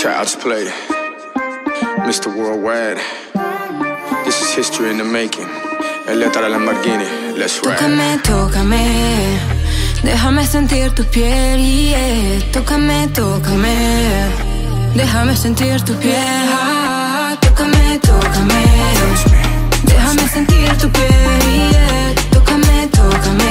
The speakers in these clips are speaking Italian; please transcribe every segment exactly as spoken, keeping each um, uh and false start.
Child's Play, Mister Worldwide. This is history in the making. Elettra Lamborghini, let's ride. Tócame, tócame, déjame sentir tu piel, yeah. Tócame, tócame, déjame sentir tu piel. Tócame, tócame, déjame sentir tu piel, yeah. Tócame, tócame,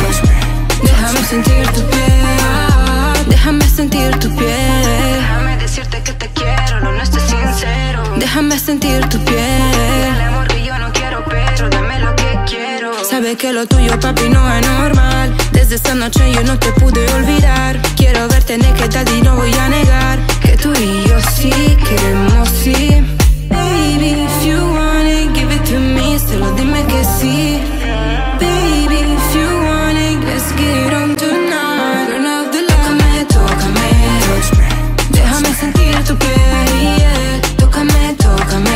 déjame sentir tu piel. Déjame sentir tu piel. Déjame decirte que te quiero, lo nuestro es sincero. Déjame sentir tu piel. El amor que yo no quiero, pero dame lo que quiero. Sabe que lo tuyo, papi, no es normal. Desde esta noche yo no te pude olvidar. Quiero verte naked y no voy a negar que tú y yo sí queremos, sí. Baby, if you want it, give it to me. Solo dime que sí. Baby, if you want it, let's get it on tonight. Turn off the light. Tócame, tócame, déjame sentir tu piel, yeah. Tócame, tócame,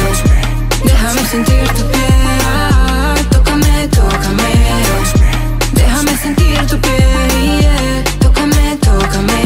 déjame sentir tu piel. Tócame, tócame, déjame sentir tu piel, yeah. Tócame, tócame,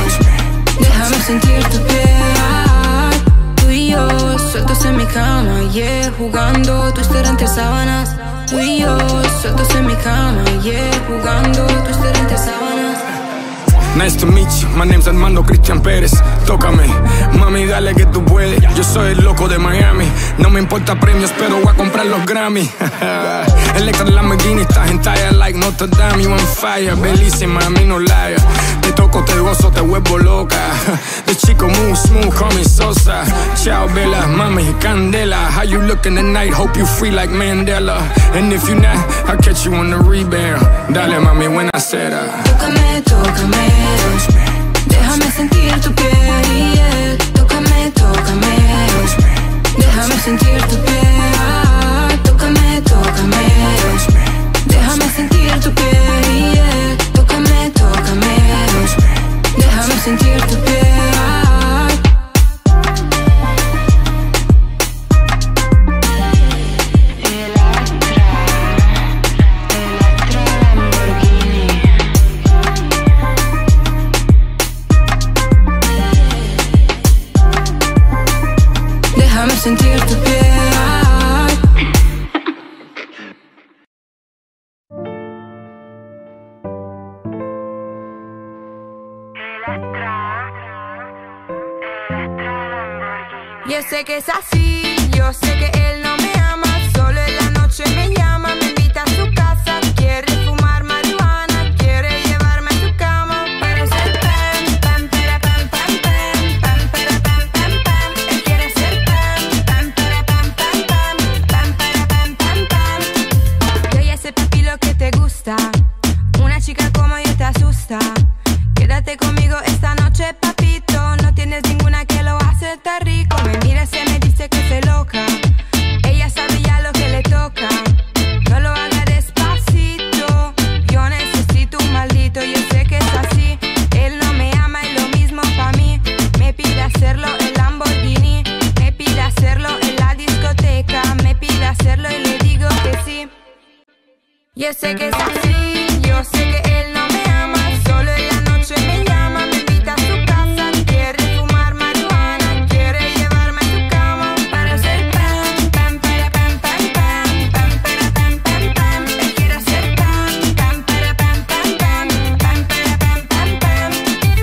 déjame sentir tu piel. Tú y yo, sueltos en mi cama, yeah. Jugando, twister entre sábanas. Tú y yo, sueltos en mi cama, yeah. Jugando, twister entre sábanas. Nice to meet you, my name's Armando Cristian Pérez. Tócame, mami, dale que tú puedes. Yo soy el loco de Miami. No me importa premios, pero voy a comprar los Grammy. Electra Lamborghini, estás en talla like Notre Dame. You on fire, bellísima, a mí no liar. Te toco, te gozo, te vuelvo loca. The chico move smooth, call me Sosa. Ciao, Bella, mami, candela. How you looking tonight? Hope you free like Mandela. And if you not, I'll catch you on the rebound. Dale, mami, buena cera. Tócame, tócame, déjame sentir tu piel, yeah. Tócame, tócame, déjame sentir tu piel. Tócame, tócame, déjame sentir tu piel, yeah. Tócame, tócame, déjame sentir tu piel. Déjame sentir tu piel. Yo sé que es así, yo sé que él no me ama. Solo en la noche me llama, me invita a su casa. Quiere fumar marihuana, quiere llevarme a su cama. Para ser pan, pan, para, pan, pan, pan, pan, para, pan, pan, pan. Él quiere ser pan, pan, para, pan, pan, pan, pan, para, pan, pan, pan. Yo ya sé, papi, lo que te gusta. Una chica como yo te asusta. Quédate conmigo esta noche, papito. No tienes ninguna que lo hace tan rico. Me mira, se me dice que soy loca. Ella sabe ya lo que le toca. No lo haga despacito. Yo necesito un maldito. Yo sé que es así. Él no me ama y lo mismo pa' mí. Me pide hacerlo en Lamborghini. Me pide hacerlo en la discoteca. Me pide hacerlo y le digo que sí. Yo sé que es así. Yo sé que él no me ama. Solo en la noche me llama. Me invita a su casa. Quiere fumar marihuana. Quiere llevarme a su cama. Para ser pan, pan, para, pan, pan, pan, pan, para, pan, pan, pan. Él quiere hacer pan, pan, para, pan, pan, pan, pan, para, pan, pan, pan.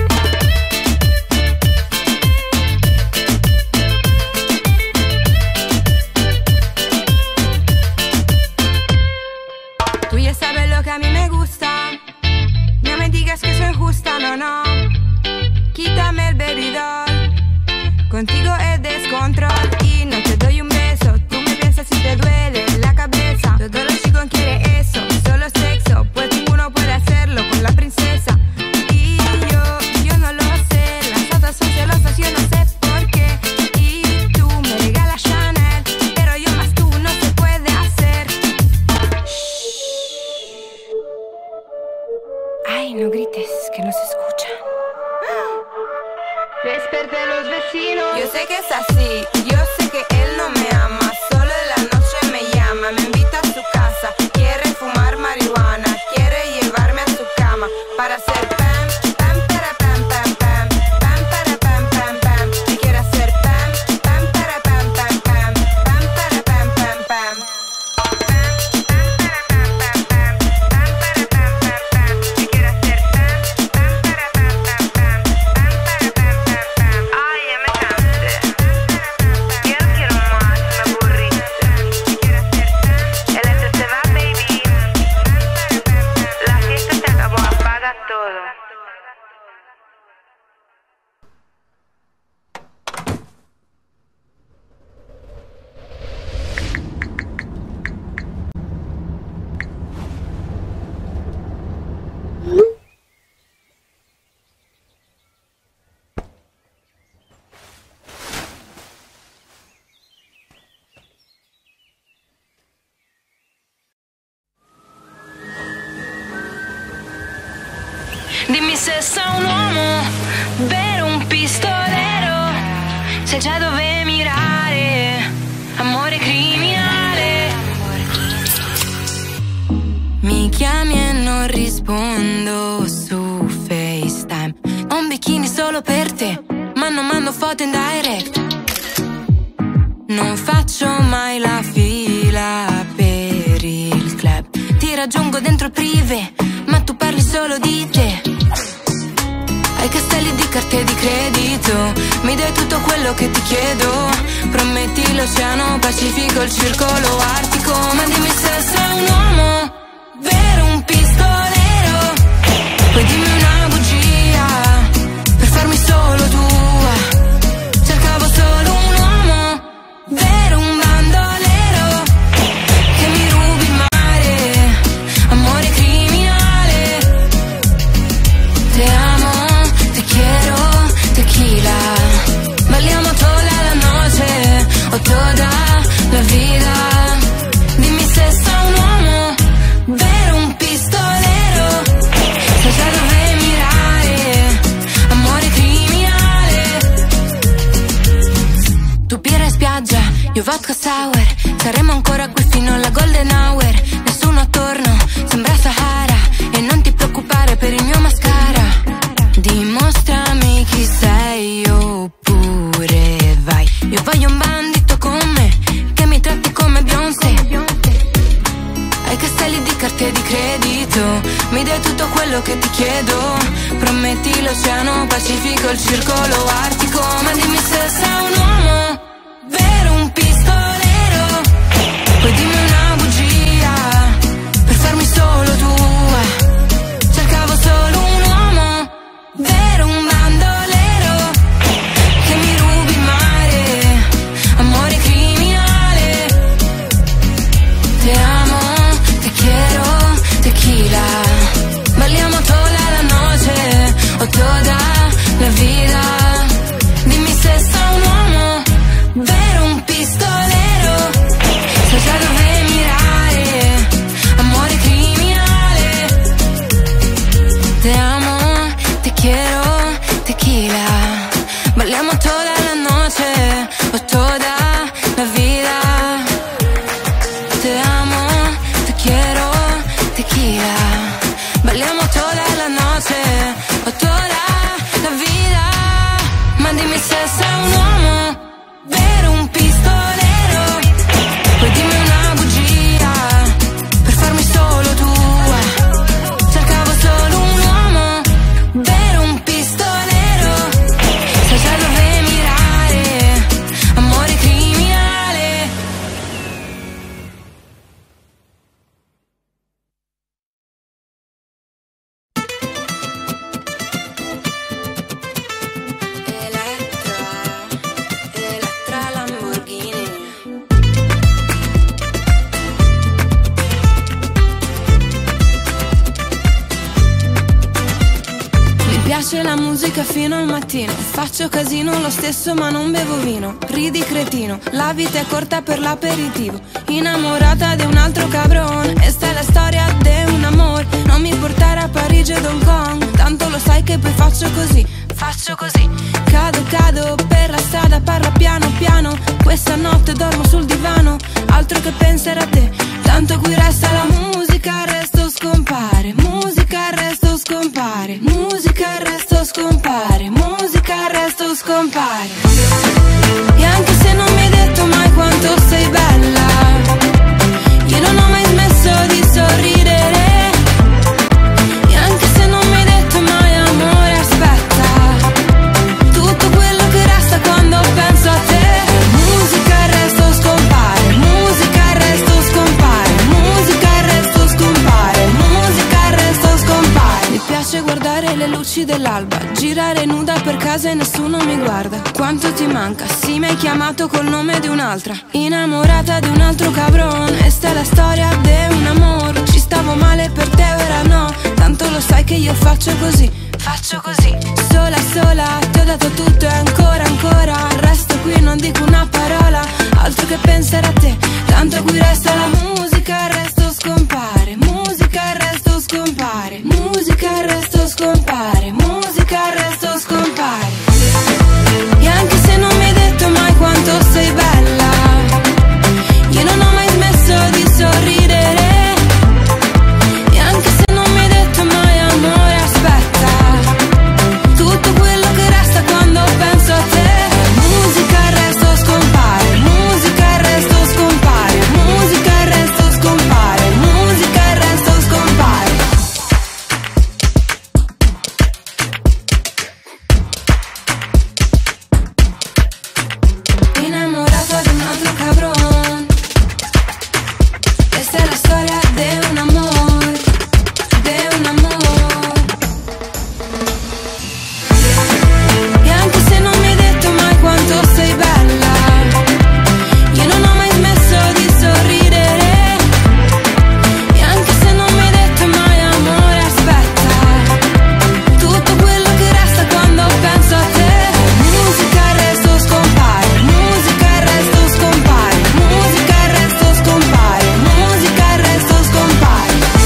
Tú ya sabes lo que a mí me gusta. No me digas que soy justa, no, no. Quítame el bebidor. Contigo es descontrol. Y no te doy un beso. Tú me piensas si te duele la cabeza. Todos los chicos quieren eso, solo sexo. Pues ninguno puede hacerlo con la princesa. Y yo, yo no lo sé. Las otras son celosas, yo no sé por qué. Y tú me regalas Chanel, pero yo más tú no se puede hacer. Ay, no grites, que no se escucha. Desperté a los vecinos. Yo sé que es así, yo sé que él no me ama. Solo en la noche me llama, me invita a su casa. Quiere fumar marihuana, quiere llevarme a su cama. Para hacer pan, pan, para, pan, pan, pan, pan, para, pan, pan, pan. Dimmi se sei un uomo, vero un pistolero, sai già dove mirare, amore criminale. Mi chiami e non rispondo su FaceTime, ho un bikini solo per te, ma non mando foto in direct. Non faccio mai la fila per il club, ti raggiungo dentro il privé, ma tu parli solo di te. Hai castelli di carte di credito, mi dai tutto quello che ti chiedo. Prometti l'oceano Pacifico, il circolo artico. Ma dimmi se sei un uomo, vero un pistolero, poi dimmi una bugia per farmi solo tua. Cercavo solo un uomo, vero un bandolero, che mi rubi il mare, amore criminale. Te amo, te quiero, tequila, balliamo toda la noche o toda la vida. Dimmi se sei un uomo, vero un pistolero, sai già dove mirare, amore criminale. Tu birra in spiaggia, io vodka sour, saremo ancora qui fino alla golden hour. Nessuno attorno, sembra Sahara, e non ti preoccupare per il mio mascara. Dimostrami chi sei oppure vai. Io voglio un bandito con me, che mi tratti come Beyoncé. Hai castelli di carte di credito, mi dai tutto quello che ti chiedo. Prometti l'oceano Pacifico, il circolo artico. Ma dimmi se sei un uomo, vero un pistolero, poi dimmi una bugia per farmi solo tua. Cercavo solo un uomo, vero un bandolero, che mi rubi il mare, amore criminale. Te amo, te quiero, tequila, balliamo toda la noche o toda la vida. Dimmi se sei un uomo, vero un pistolero, sai già dove mirare, amore criminale. Te amo, te quiero, tequila, balliamo toda la noche o toda la vida. Te amo, te quiero, tequila, balliamo toda la noche o toda la vida. Ma dimmi se sei un uomo, vero un pistolero, poi dimmi una bugia per farmi solo tua. Cercavo solo un uomo, vero un pistolero, sai già dove mirare, amore criminale. Elettra, Elettra Lamborghini. Mi piace la musica fino al mattino, faccio casino lo stesso ma non bevo vino. Ridi cretino, la vita è corta per l'aperitivo. Innamorata di un altro cabron, esta è la storia di un amore. Non mi portare a Parigi ed Hong Kong, tanto lo sai che poi faccio così, faccio così. Cado, cado per la strada, parla piano piano. Questa notte dormo sul divano, altro che pensare a te. Tanto qui resta la musica, il resto scompare. Musica, il resto scompare. Musica, il resto scompare. Musica, il resto scompare. E anche se non mi hai detto mai quanto sei bella, io non ho mai smesso di sorridere. E anche se non mi hai detto mai amore, aspetta, tutto quello che resta quando penso a te. Musica, il resto scompare. Musica, il resto scompare. Musica, il resto scompare. Musica, il resto scompare. Mi piace piace guardare le luci dell'alba, girare nuda per casa e nessuno mi guarda. Quanto ti manca? Sì, mi hai chiamato col nome di un'altra, innamorata di un altro cabron. Esta è la storia di un amor. Ci stavo male per te, ora no. Tanto lo sai che io faccio così, faccio così. Sola sola, ti ho dato tutto e ancora ancora resto qui e non dico una parola, altro che pensare a te. Tanto qui resta la musica, il resto scompare. Musica, il resto scompare. Musica, il resto scompare. Musica, il resto scompare. E anche se non mi hai detto mai quanto sei bella, io non ho mai smesso di sorridere. E anche se non mi hai detto mai amore, aspetta, tutto quello che resta quando penso a te. Musica, il resto scompare. Musica, il resto scompare. Musica, il resto scompare. Musica, il resto scompare. Innamorata di un altro cabron. Questa è la storia di un amore, di un amore. E anche se non mi hai detto mai quanto sei bella, io non ho mai smesso di sorridere. E anche se non mi hai detto mai amore, aspetta, tutto quello che resta quando penso a te. Musica, il resto scompare. Musica, il resto scompare. Musica, il resto scompare. Musica, il resto scompare.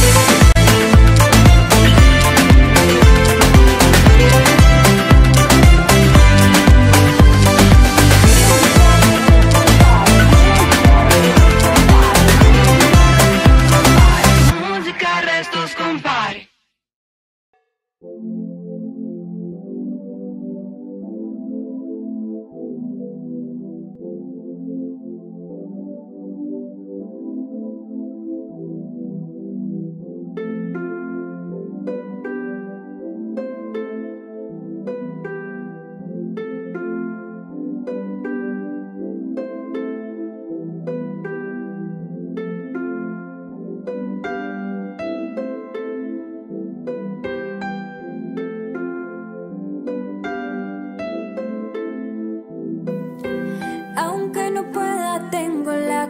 Musica, il resto scompare. Aunque no pueda, tengo la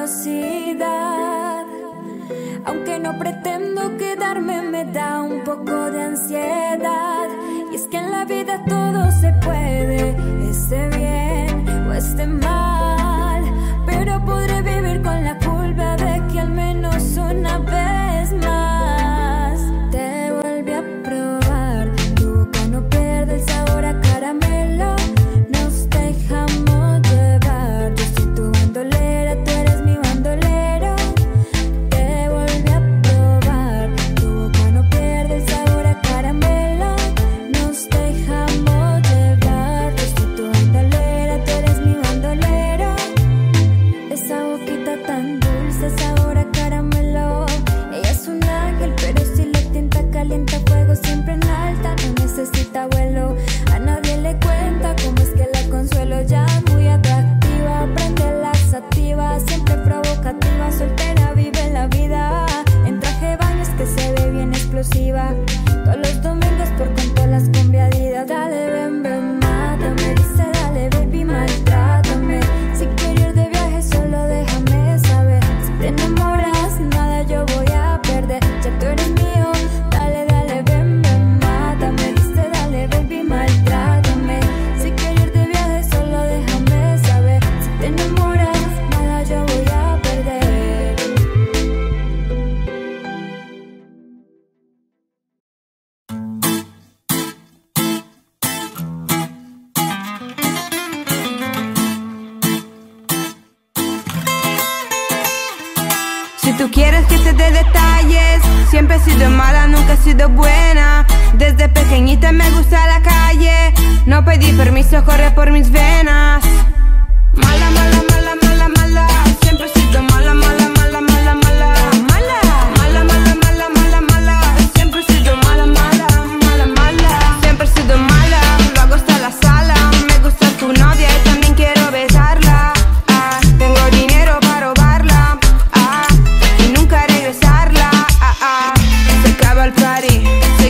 curiosidad. Aunque no pretendo quedarme, me da un poco de ansiedad. Y es que en la vida todo se puede, esté bien o esté mal, pero podré vivir con la culpa de que al menos una vez más te volví a probar. Tu boca no pierde el sabor a caramelo. Nos dejamos llevar. Yo soy tu bandolera, tú eres mi bandolero. Te volví a probar. Tu boca no pierde el sabor a caramelo. Nos dejamos llevar. Yo soy tu bandolera, tú eres mi bandolero. Esa boquita tan dulce, sabor a caramelo. Ella es un ángel, pero si le tienta calienta fuego siempre en alta. No necesita vuelo, a nadie le cuenta cómo es que la consuelo. Ya muy atractiva, prende la sativa, siempre provocativa, soltera, vive la vida. En traje de baño es que se ve bien explosiva. Todos los domingos por cuento las combiadidas. Dale, ven, ven, mátame. Dice, dale, baby, maltrátame. Si quiero ir de viaje, solo déjame saber. Si te enamoras, nada yo voy a perder. Ya tú eres mío. Dale, dale, ven, ven, mátame. Dice, dale, baby, maltrátame. Si quiero ir de viaje, solo déjame saber. Si te enamoras, nada yo voy a perder. Si tú quieres que te dé detalles, siempre he sido mala, nunca he sido buena. Desde pequeñita me gusta la calle, no pedí permiso, corre por mis venas. Mala, mala, mala, mala, mala, siempre he sido mala, mala, mala, mala, mala. Mala, mala, mala, mala, mala, mala, siempre he sido mala, mala, mala, mala. Siempre he sido mala, lo hago hasta la sala. Me gusta tu novia y también quiero besarla. Ah, tengo dinero para robarla. Ah, y nunca regresarla. Ah, ah. Se acaba el party, seguimos en casa.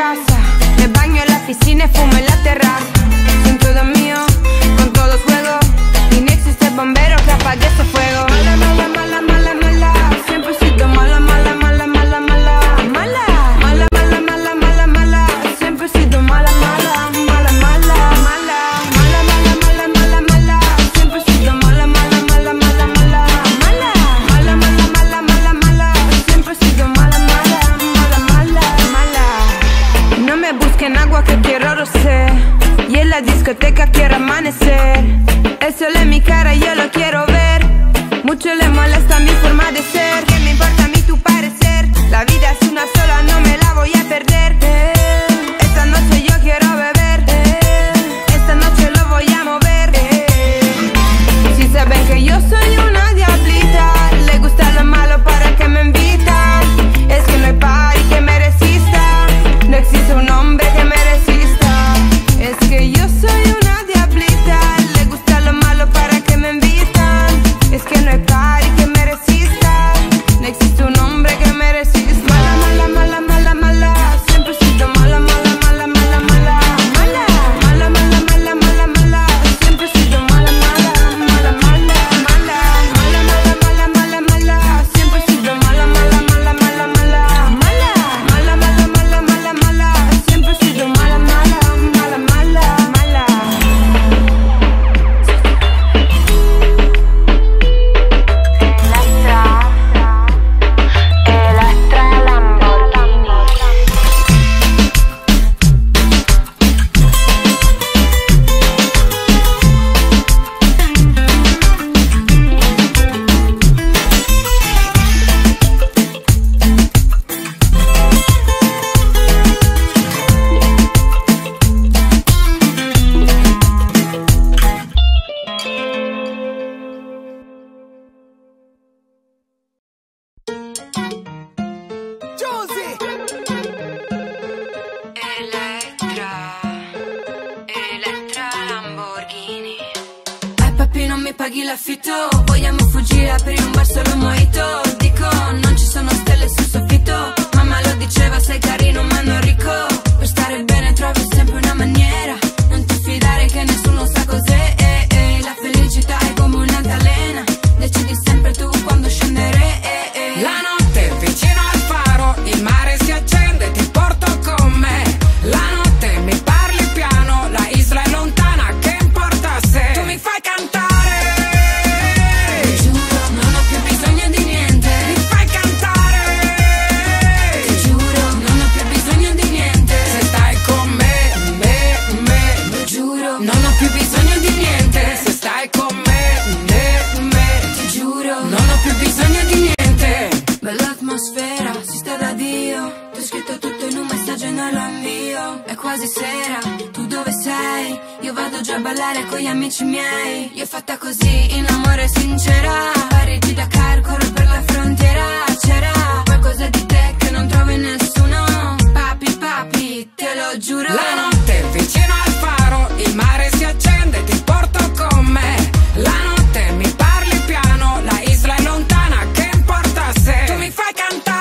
casa, me baño en la piscina y fumo en la terraza. Sin todo mío, con todos los juegos, y no existe bombero que apague ese fuego. Mala, mala, mala, mala, mala, siempre he sido mala, mala, mala, mala, mala. Mala, mala, mala, mala, mala, mala, siempre he sido mala, mala, mala, mala, mala. Mala, mala, mala, mala, mala, siempre he sido mala, mala, mala, mala, mala. Mala, mala, mala, mala, mala, mala, siempre he sido mala, mala, mala, mala, mala. No me busquen agua que quiero rosé, y en la discoteca quiero amanecer. El sol en mi cara yo lo quiero ver. Mucho le molesta mi forma de ser. ¿Qué me importa a mí tu parecer? La vida es una sola, no me la voy a perder. Esta noche yo quiero beber, esta noche lo voy a mover. Si saben que yo soy una diablita, le gusta lo malo para que me invitan. Es que no hay party que me resista, no existe un hombre que me resista. Es que yo soy una diablita, le gusta lo malo para que me invitan. Es que no hay party que me resista, no existe un hombre que me resista. Mala, mala, mala, mala, mala, siempre he sido mala, mala, mala, mala, mala. Mala, mala, mala, mala, mala, mala, siempre he sido mala, mala, mala, mala, mala. Mala, mala, mala, mala, mala, siempre he sido mala, mala, mala, mala, mala. Mala, mala, mala, mala, mala, mala, siempre he sido mala, mala, mala, mala, mala. Electra, Electra Lamborghini. Elettra, Elettra Lamborghini. Ai papi non mi paghi l'affitto, vogliamo fuggire, aprire un bar solo mojito. Dico, non ci sono stelle sul soffitto, mamma lo diceva, sei carino ma non ricco. Per stare bene trovi sempre una maniera, non ti fidare che nessuno sa cos'è. eh, eh. La felicità è come un'altalena, decidi sempre tu quando scendere. eh, eh. La notte vicino al faro, il mare si accende, ti porto con me. La notte mi parli piano, la isla è lontana, che importa se tu mi fai cantare. Ti giuro, non ho più bisogno di niente. Mi fai cantare. Ti giuro, non ho più bisogno di niente. Se stai con me, me, me. Lo giuro, non ho più bisogno di niente. Se stai con me, me, me. Ti giuro, Non ho più bisogno di niente. bella atmosfera, si sta da Dio. Ti ho scritto tutto in un messaggio e non lo invio. È quasi sera, tu dove sei? Io vado già a ballare con gli amici miei. Io fatta così, in amore sincera. Parigi da car, corro per la frontiera. C'era qualcosa di te che non trovo in nessuno. Papi, papi, te lo giuro. La notte vicino al faro, il mare si accende, ti porto con me. La notte mi parli piano, la isla è lontana, che importa se tu mi fai cantare.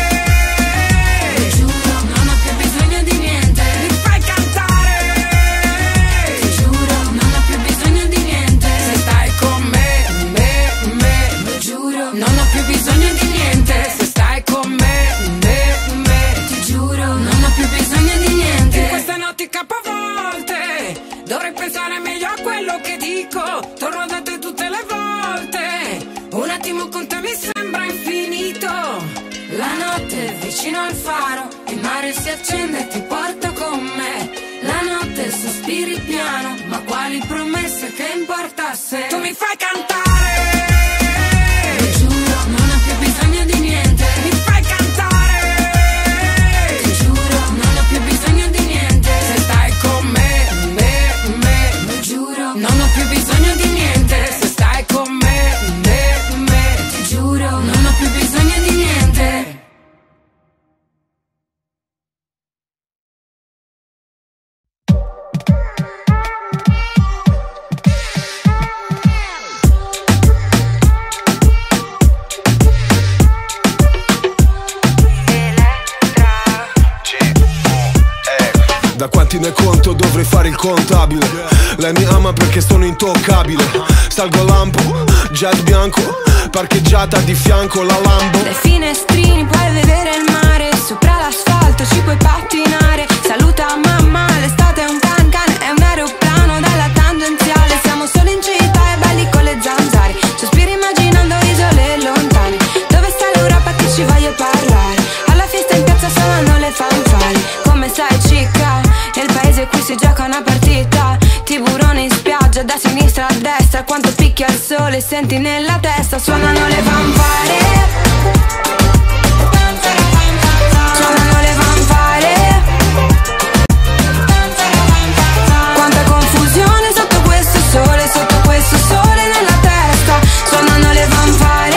Ti giuro, non ho più bisogno di niente. Mi fai cantare. Ti giuro, non ho più bisogno di niente. Se stai con me, me, me. Lo giuro, Non ho più bisogno di niente. Se stai con me, me, me. ti giuro, non ho più bisogno di niente. In queste notti capovolte dovrei pensare meglio a quello che dico. Torno da te tutte le volte, un attimo con te mi sembra infinito. La notte è vicino al faro, il mare si accende e ti porto con me. La notte sospiri piano, ma quali promesse, che importa se Tu mi fai cantare. Ti giuro, non ho più bisogno di niente. Mi fai cantare. Ti giuro, non ho più bisogno di niente. Se stai con me, me, me. Lo giuro, Non ho più bisogno di niente. Se stai con me, me, me. ti giuro, non ho più bisogno di niente. Da quanti ne conto dovrei fare il contabile. Lei mi ama perché sono intoccabile. Salgo a lampo, jet bianco, parcheggiata di fianco la Lambo. Dai finestrini puoi vedere il mare, sopra l'asfalto ci puoi pattinare. Saluta mamma, l'estate è un can can, è un aeroplano dalla tangenziale. Siamo solo in città e belli con le zanzare, sospiri immaginando isole lontane. Dove sta l'Europa che ci voglio parlare? Alla fiesta in piazza suonano le fanfare. Come sai cicca, nel paese qui si gioca una partita. Tiburone in spiaggia, da sinistra a destra. Quanto picchia il sole, senti nella testa. Suonano le fanfare, suonano le fanfare. Quanta confusione sotto questo sole, sotto questo sole nella testa. Suonano le fanfare.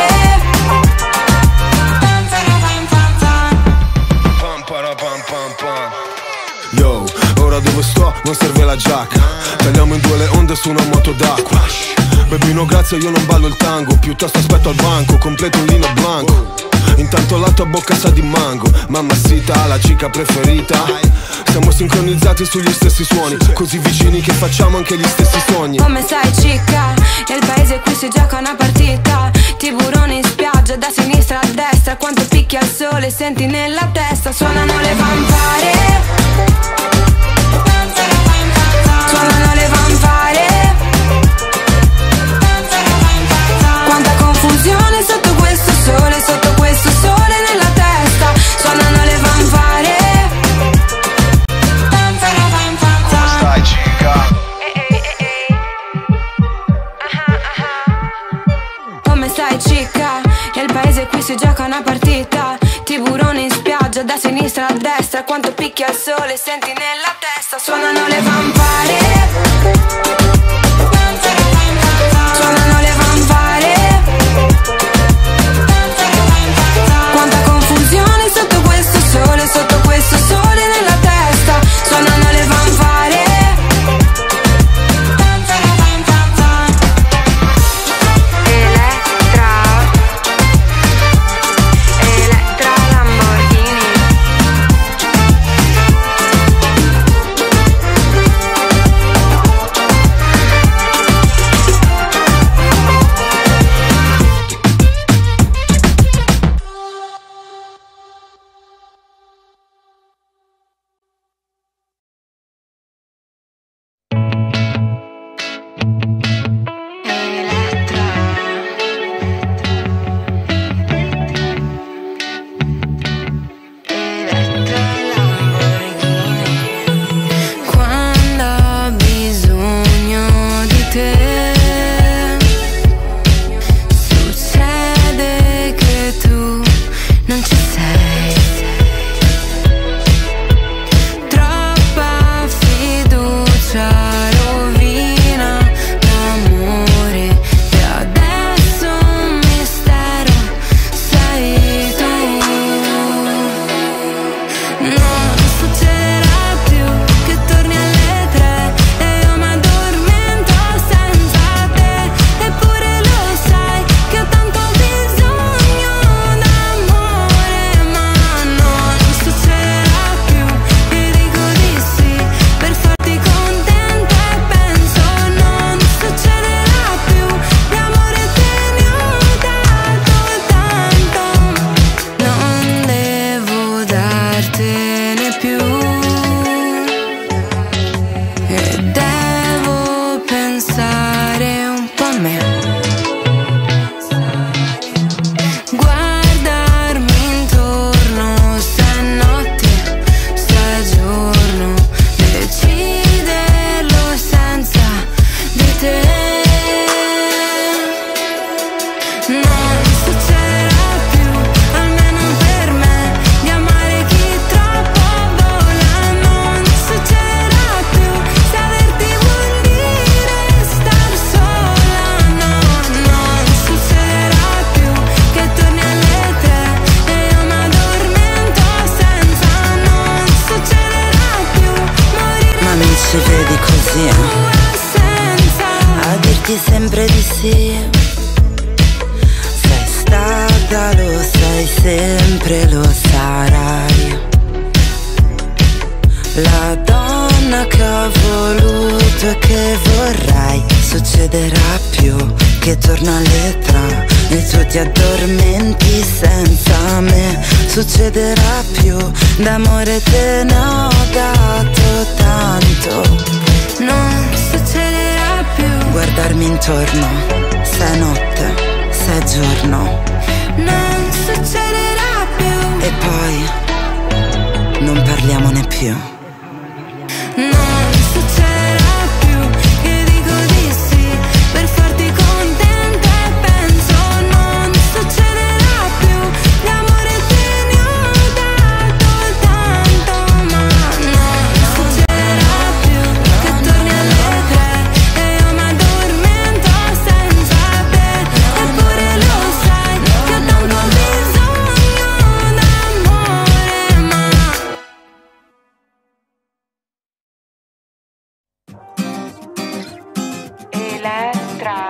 Yo, ora dove sto non serve la giacca. Tagliamo in due le onde su una moto d'acqua. Baby no grazie, io non ballo il tango, piuttosto aspetto al banco, completo un lino blanco. Intanto la tua bocca sa di mango, mamacita, la cica preferita. Siamo sincronizzati sugli stessi suoni, così vicini che facciamo anche gli stessi sogni. Come sai cicca, nel paese qui si gioca una partita. Tiburone in spiaggia, da sinistra a destra. Quanto picchia il sole, senti nella testa. Suonano le fanfare, suonano le fanfare. Quanta confusione sotto questo sole, sotto questo sole nella testa. Suonano le fanfare. Come stai cica? Come stai cicca, nel paese qui si gioca una partita. Tiburone in spiaggia, da sinistra a destra. Quanto picchia il sole, senti nella testa. Suonano le fanfare, suonano le fanfare. Quanta confusione sotto questo sole, sotto questo sole nella testa. Suonano le fanfare. Elettra, Elettra Lamborghini. Quando ho bisogno di te, succede che tu non ci sei. Troppa fiducia rovina l'amore e adesso un mistero sei tu. Non succederà più che torni alle tre e io mi addormento senza te. Eppure lo sai che ho tanto bisogno d'amore, ma non succederà più. E dico di sì per farti contenta e penso non succederà più. L'amore te ne ho dato tanto, non devo dartene più. E devo pensare un po' a me, guardarmi intorno se è notte, se è giorno, deciderlo senza di te. Non succederà più, almeno per me, di amare chi troppo vola. Non succederà più, se averti vuol dire star sola. No, non succederà più che torni alle tre e io mi addormento senza. Non succederà più morire. Ma mi ci vedi così, eh? Senza A dirti sempre di sì. Sei stata, lo sei sempre, lo sarai. La donna che ho voluto e che vorrai succederà più, che torna alle tre e tu ti addormenti senza me. Succederà più, d'amore te ne ho dato tanto. Non succederà più. Guardarmi intorno, se è notte, se è giorno. Non succederà più. E poi non parliamone più. Non succederà più, che dico di sì per farti contenta e penso non succederà più. L'amore te ne ho dato tanto, ma non succederà più, che torni alle tre e io mi addormento senza te. Eppure lo sai che ho tanto bisogno d'amore, ma Elettra,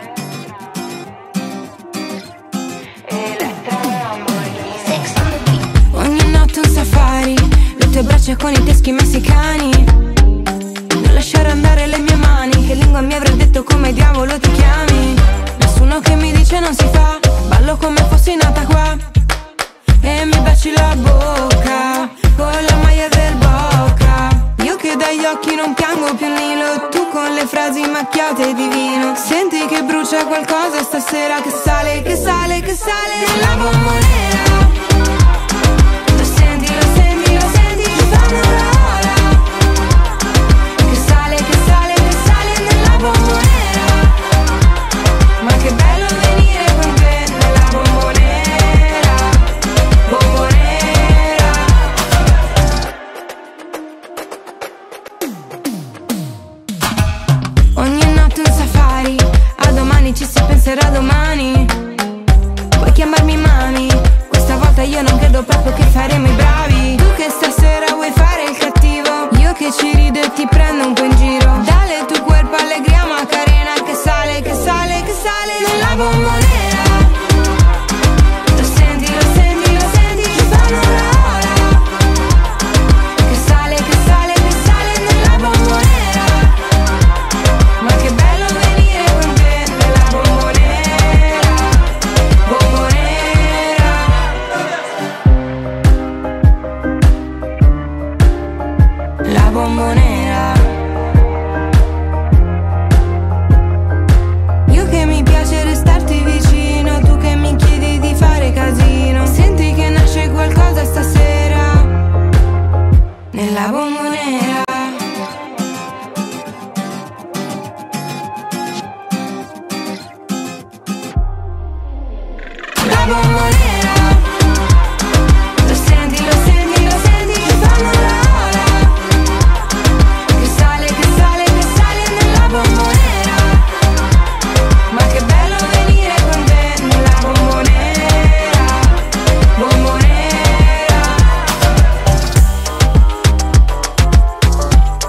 Elettra Lamborghini. Ogni notte un safari, le tue braccia con i teschi messicani. Non lasciare andare le mie mani, che lingua mi avrei detto come diavolo ti chiami. Nessuno che mi dice non si fa, ballo come fossi nata qua. E mi baci la bocca con la maglia del Boca. Io che dagli occhi non piango più Nilo, tu con le frasi macchiate di vino. Senti che brucia qualcosa stasera, che sale, che sale, che sale nella bomboniera. Lo senti, lo senti, lo senti, ci fanno l'ora. Che sale, che sale, che sale nella bomboniera. Ma che bello venire con te nella bomboniera. Bomboniera. Ogni notte un safari, a domani ci si penserà domani. Puoi chiamarmi mami, questa volta io non credo proprio che faremo i bravi. Tu che stasera vuoi fare il cattivo, io che ci rido e ti prendo un po' in giro. Dale tu cuerpo allegria Macarena, che sale, che sale, che sale nella bomboniera. Lo senti, lo senti, lo senti, ci fanno l'ora. Che sale, che sale, che sale nella bomboniera. Ma che bello venire con te nella bomboniera. Bomboniera. La bomboniera. Io che mi piace restarti vicino, tu che mi chiedi di fare casino. Senti che nasce qualcosa stasera nella bomboniera. La bomboniera. Lo senti, lo senti, lo senti, ci fanno l'ora. Che sale, che sale, che sale nella bomboniera. Ma che bello venire con te nella bomboniera. Bomboniera.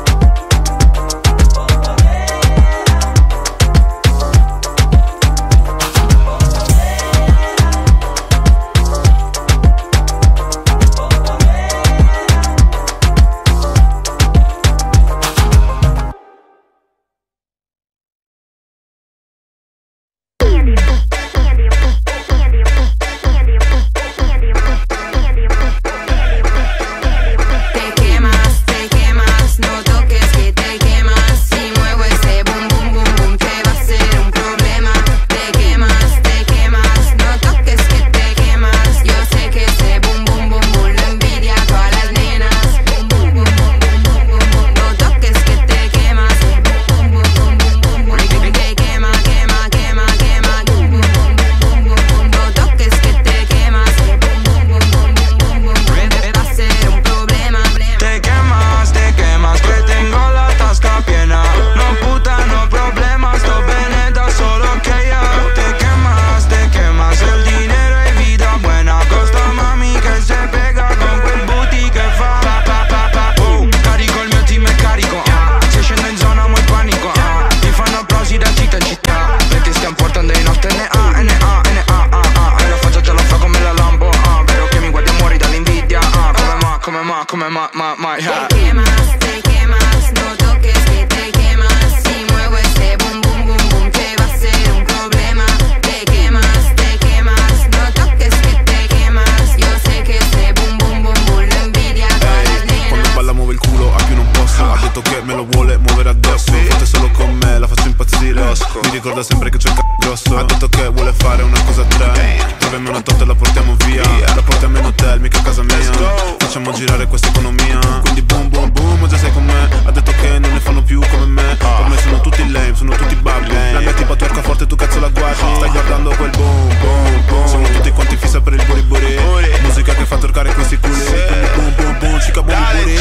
ricorda sempre che c'è il c***o grosso. Ha detto che vuole fare una cosa a tre. Troviamo una torta e la portiamo via. La portiamo in hotel, mica a casa mia. Facciamo girare questa economia. Quindi boom boom boom, già sei con me. Ha detto che non ne fanno più come me. Per me sono tutti lame, sono tutti babbi. La mia tipa twerka forte, tu cazzo la guardi. Stai guardando quel boom boom boom. Sono tutti quanti fissa per il buri buri. Musica che fa torcare questi culi. Quindi boom boom boom, chica boom buri.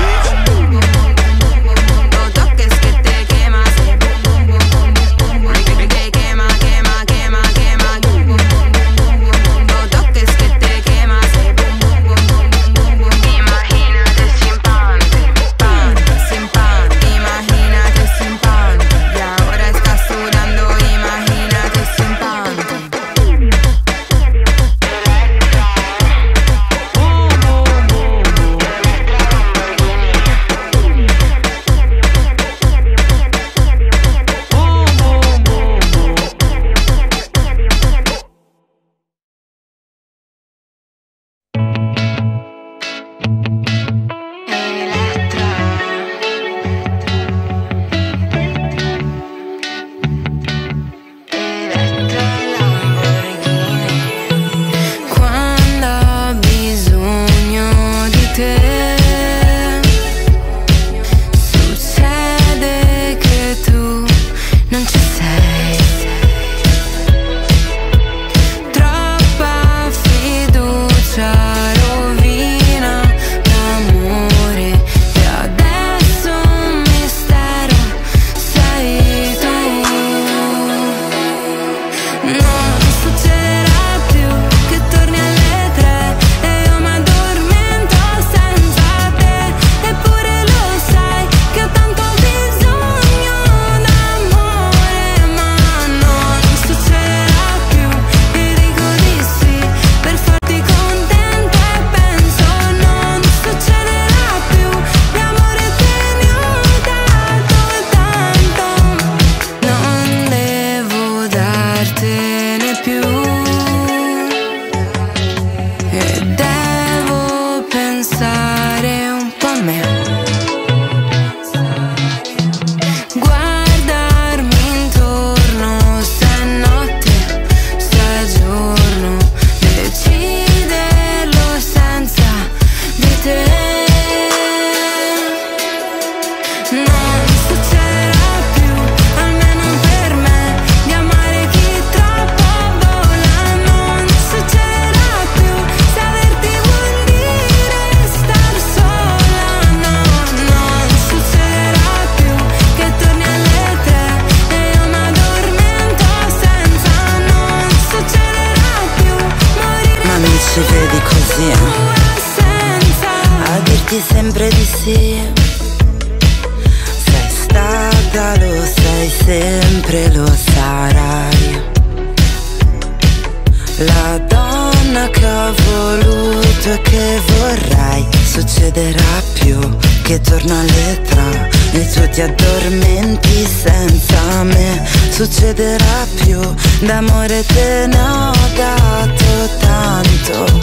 Succederà più, d'amore te ne ho dato tanto.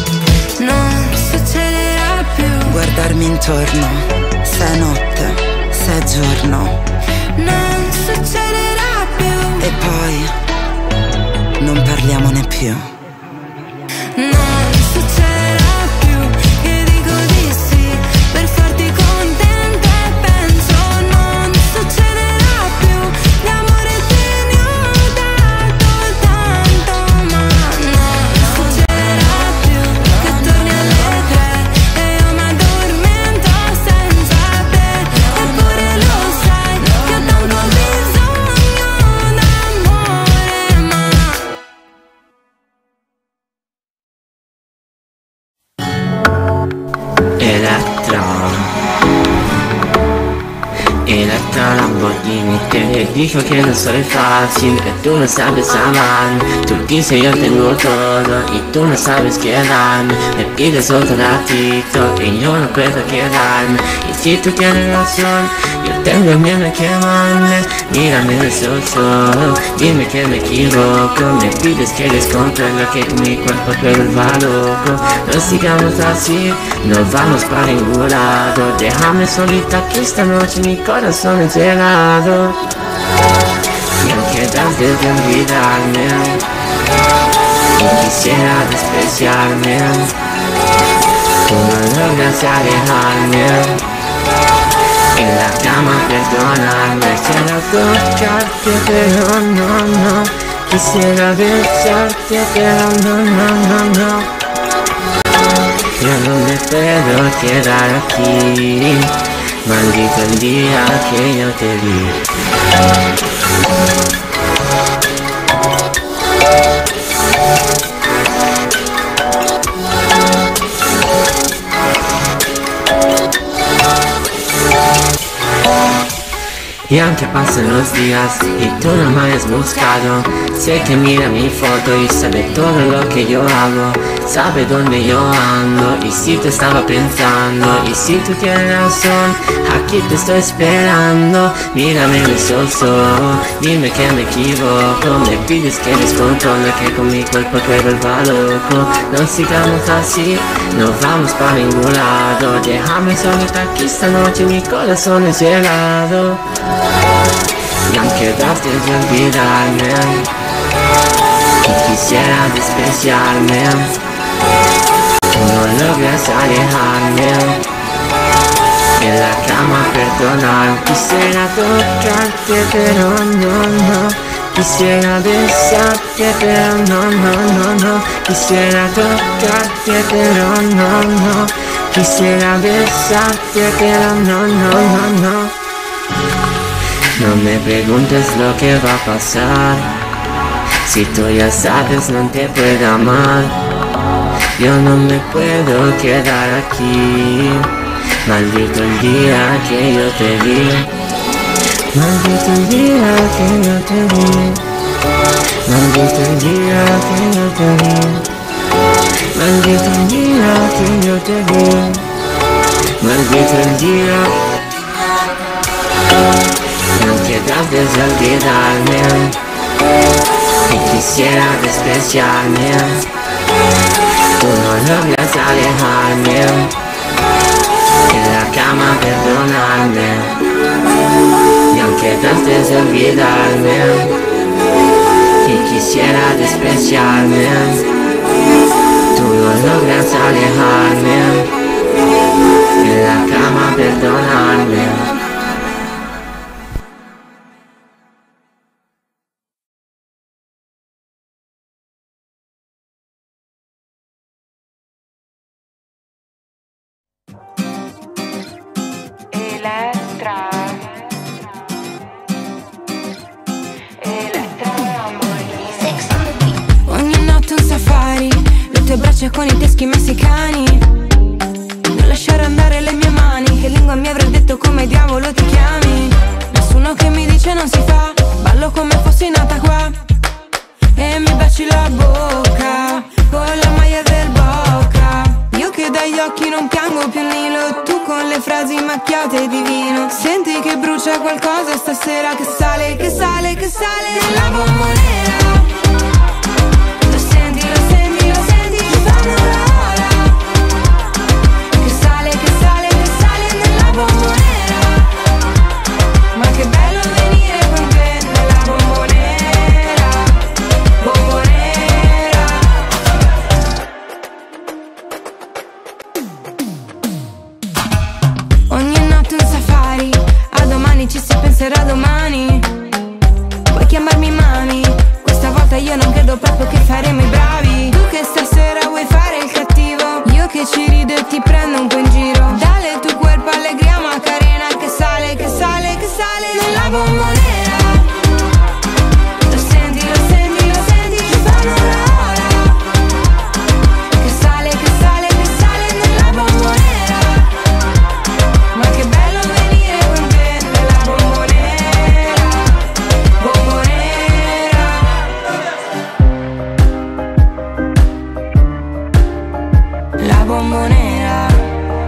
Non succederà più. Guardarmi intorno, se è notte, se è giorno. Non succederà più. E poi non parliamone più. Non succederà più. Io dico di sì per farti contenta e penso non succederà più. L'amore te ne ho dato tanto, ma non succederà più che torni alle tre e io mi addormento senza te. Eppure lo sai che ho tanto bisogno d'amore, ma Elettra, Elettra Lamborghini, te dico que no soy fácil, que tú no sabes amar. Tú dices yo tengo todo y tú no sabes quedarme. Me pides otro ratito y yo no puedo quedarme. Y si tú tienes razón, yo tengo miedo a quemarme. Mírame en esos ojos, dime que me equivoco. Me pides que descontrole lo que mi cuerpo te vuelva loco. No sigamos así, no vamos para ningún lado. Déjame solita que esta noche mi corazón es helado. Y aunque quedas de olvidarme y quisiera despreciarme. Tú no logras alejarme, en la cama perdonarme. Quisiera tocarte pero no, no. Quisiera besarte pero no, no, no, no. Yo no me puedo quedar aquí, maldito el día que yo te vi. Y aunque pasen los días y tú no me has buscado, sé que mira mi foto y sabe todo lo que yo hago, sabe dónde yo ando y si te estaba pensando. Y si tú tienes razón, aquí te estoy esperando. Mírame mis ojos, dime que me equivoco. Me pides que descontrole, que con mi cuerpo te vuelva loco. No sigamos así, no vamos para ningún lado. Déjame solita aquí esta noche, mi corazón es helado. Y aunque trates de olvidarme y quisiera despreciarme, tú no logras alejarme, en la cama perdonar. Quisiera tocarte pero no, no. Quisiera besarte pero no, no, no, no. Quisiera tocarte pero no, no. Quisiera besarte pero no, no, no, no. No me preguntes lo que va a pasar, si tú ya sabes no te puedo amar. Yo no me puedo quedar aquí, maldito el día que yo te vi. Maldito el día que yo te vi. Maldito el día que yo te vi. Maldito el día que yo te vi. Maldito el día. No trates de olvidarme y quisiera despreciarme. Tú no logras alejarme, en la cama perdonarme. Y aunque trates de olvidarme y quisiera despreciarme, tú no logras alejarme, en la cama perdonarme. Con i teschi messicani, non lasciare andare le mie mani. Che lingua mi avrei detto, come diavolo ti chiami? Nessuno che mi dice non si fa, ballo come fossi nata qua. E mi baci la bocca con la maglia del Boca. Io che dagli occhi non piango più il Nilo, tu con le frasi macchiate di vino. Senti che brucia qualcosa stasera, che sale, che sale, che sale nella bomboniera. Lo senti, lo senti, lo senti. Che sale, che sale, che sale nella bomboniera. Ma che bello venire con te nella bomboniera. Bomboniera. Ogni notte un safari, a domani ci si penserà domani. Puoi chiamarmi mami, questa volta io non credo proprio che faremo i bravi. Tu che stasera vuoi fare il cattivo, io che ci rido e ti prendo un po' in giro. Dale tu cuerpo allegria Macarena, che sale, che sale, che sale nella bomboniera. Lo senti, lo senti, lo senti, ci fanno l'ora. Che sale, che sale, che sale nella bomboniera. Ma che bello venire con te nella bomboniera. Bomboniera. La bomboniera.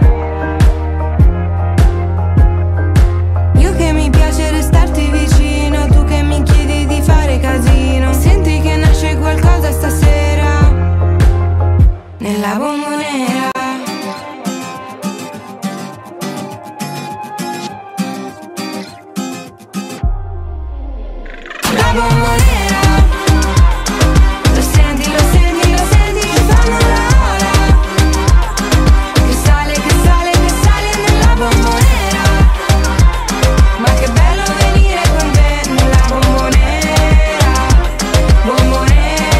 nella bomboniera. Lo senti, lo senti, lo senti che fanno l'ora, che sale, che sale, che sale nella bomboniera. Ma che bello venire con te nella bomboniera, bomboniera.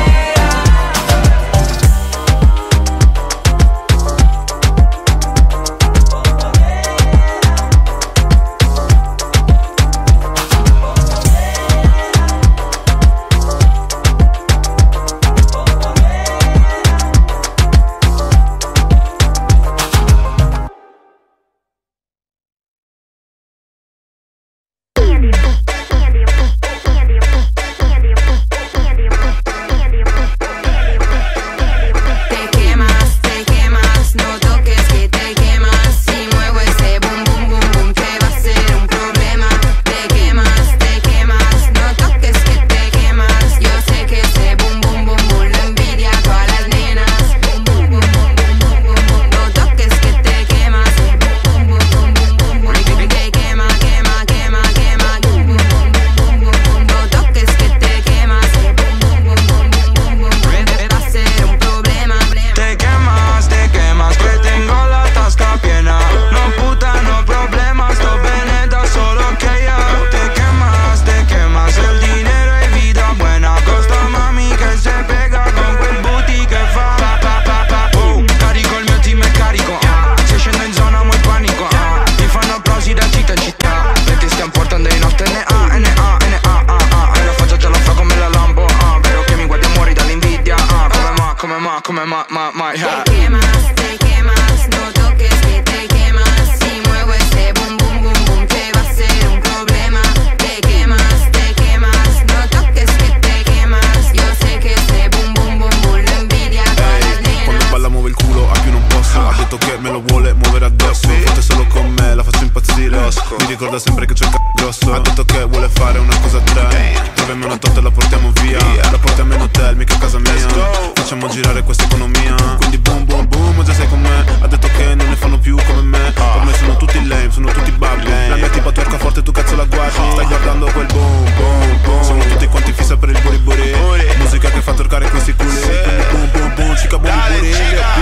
Come ma, ma, ma, yeah. Te quemas, te quemas, no toques que te quemas. Si muevo ese boom, boom, boom, boom, te va a ser un problema. Te quemas, te quemas, no toques que te quemas. Yo sé que ese boom, boom, boom, boom lo invidia a todas las nenas. Quando balla muove il culo, a più non posso. Ha detto che me lo vuole muovere addosso. Fate solo con me, la faccio impazzire. Mi ricorda sempre che c'è il c***o grosso. Ha detto che vuole fare una cosa a tre. Troviamo una torta e la portiamo via. La portiamo in hotel, mica a casa mia. Facciamo girare questa economia. Quindi boom boom boom, già sei con me. Ha detto che non ne fanno più come me. Per me sono tutti lame, sono tutti babbi. La mia tipa twerka forte, tu cazzo la guardi. Stai guardando quel boom boom boom. Sono tutti quanti fissa per il buri buri. Musica che fa torcare questi culi. Quindi boom boom boom, chica boom buri.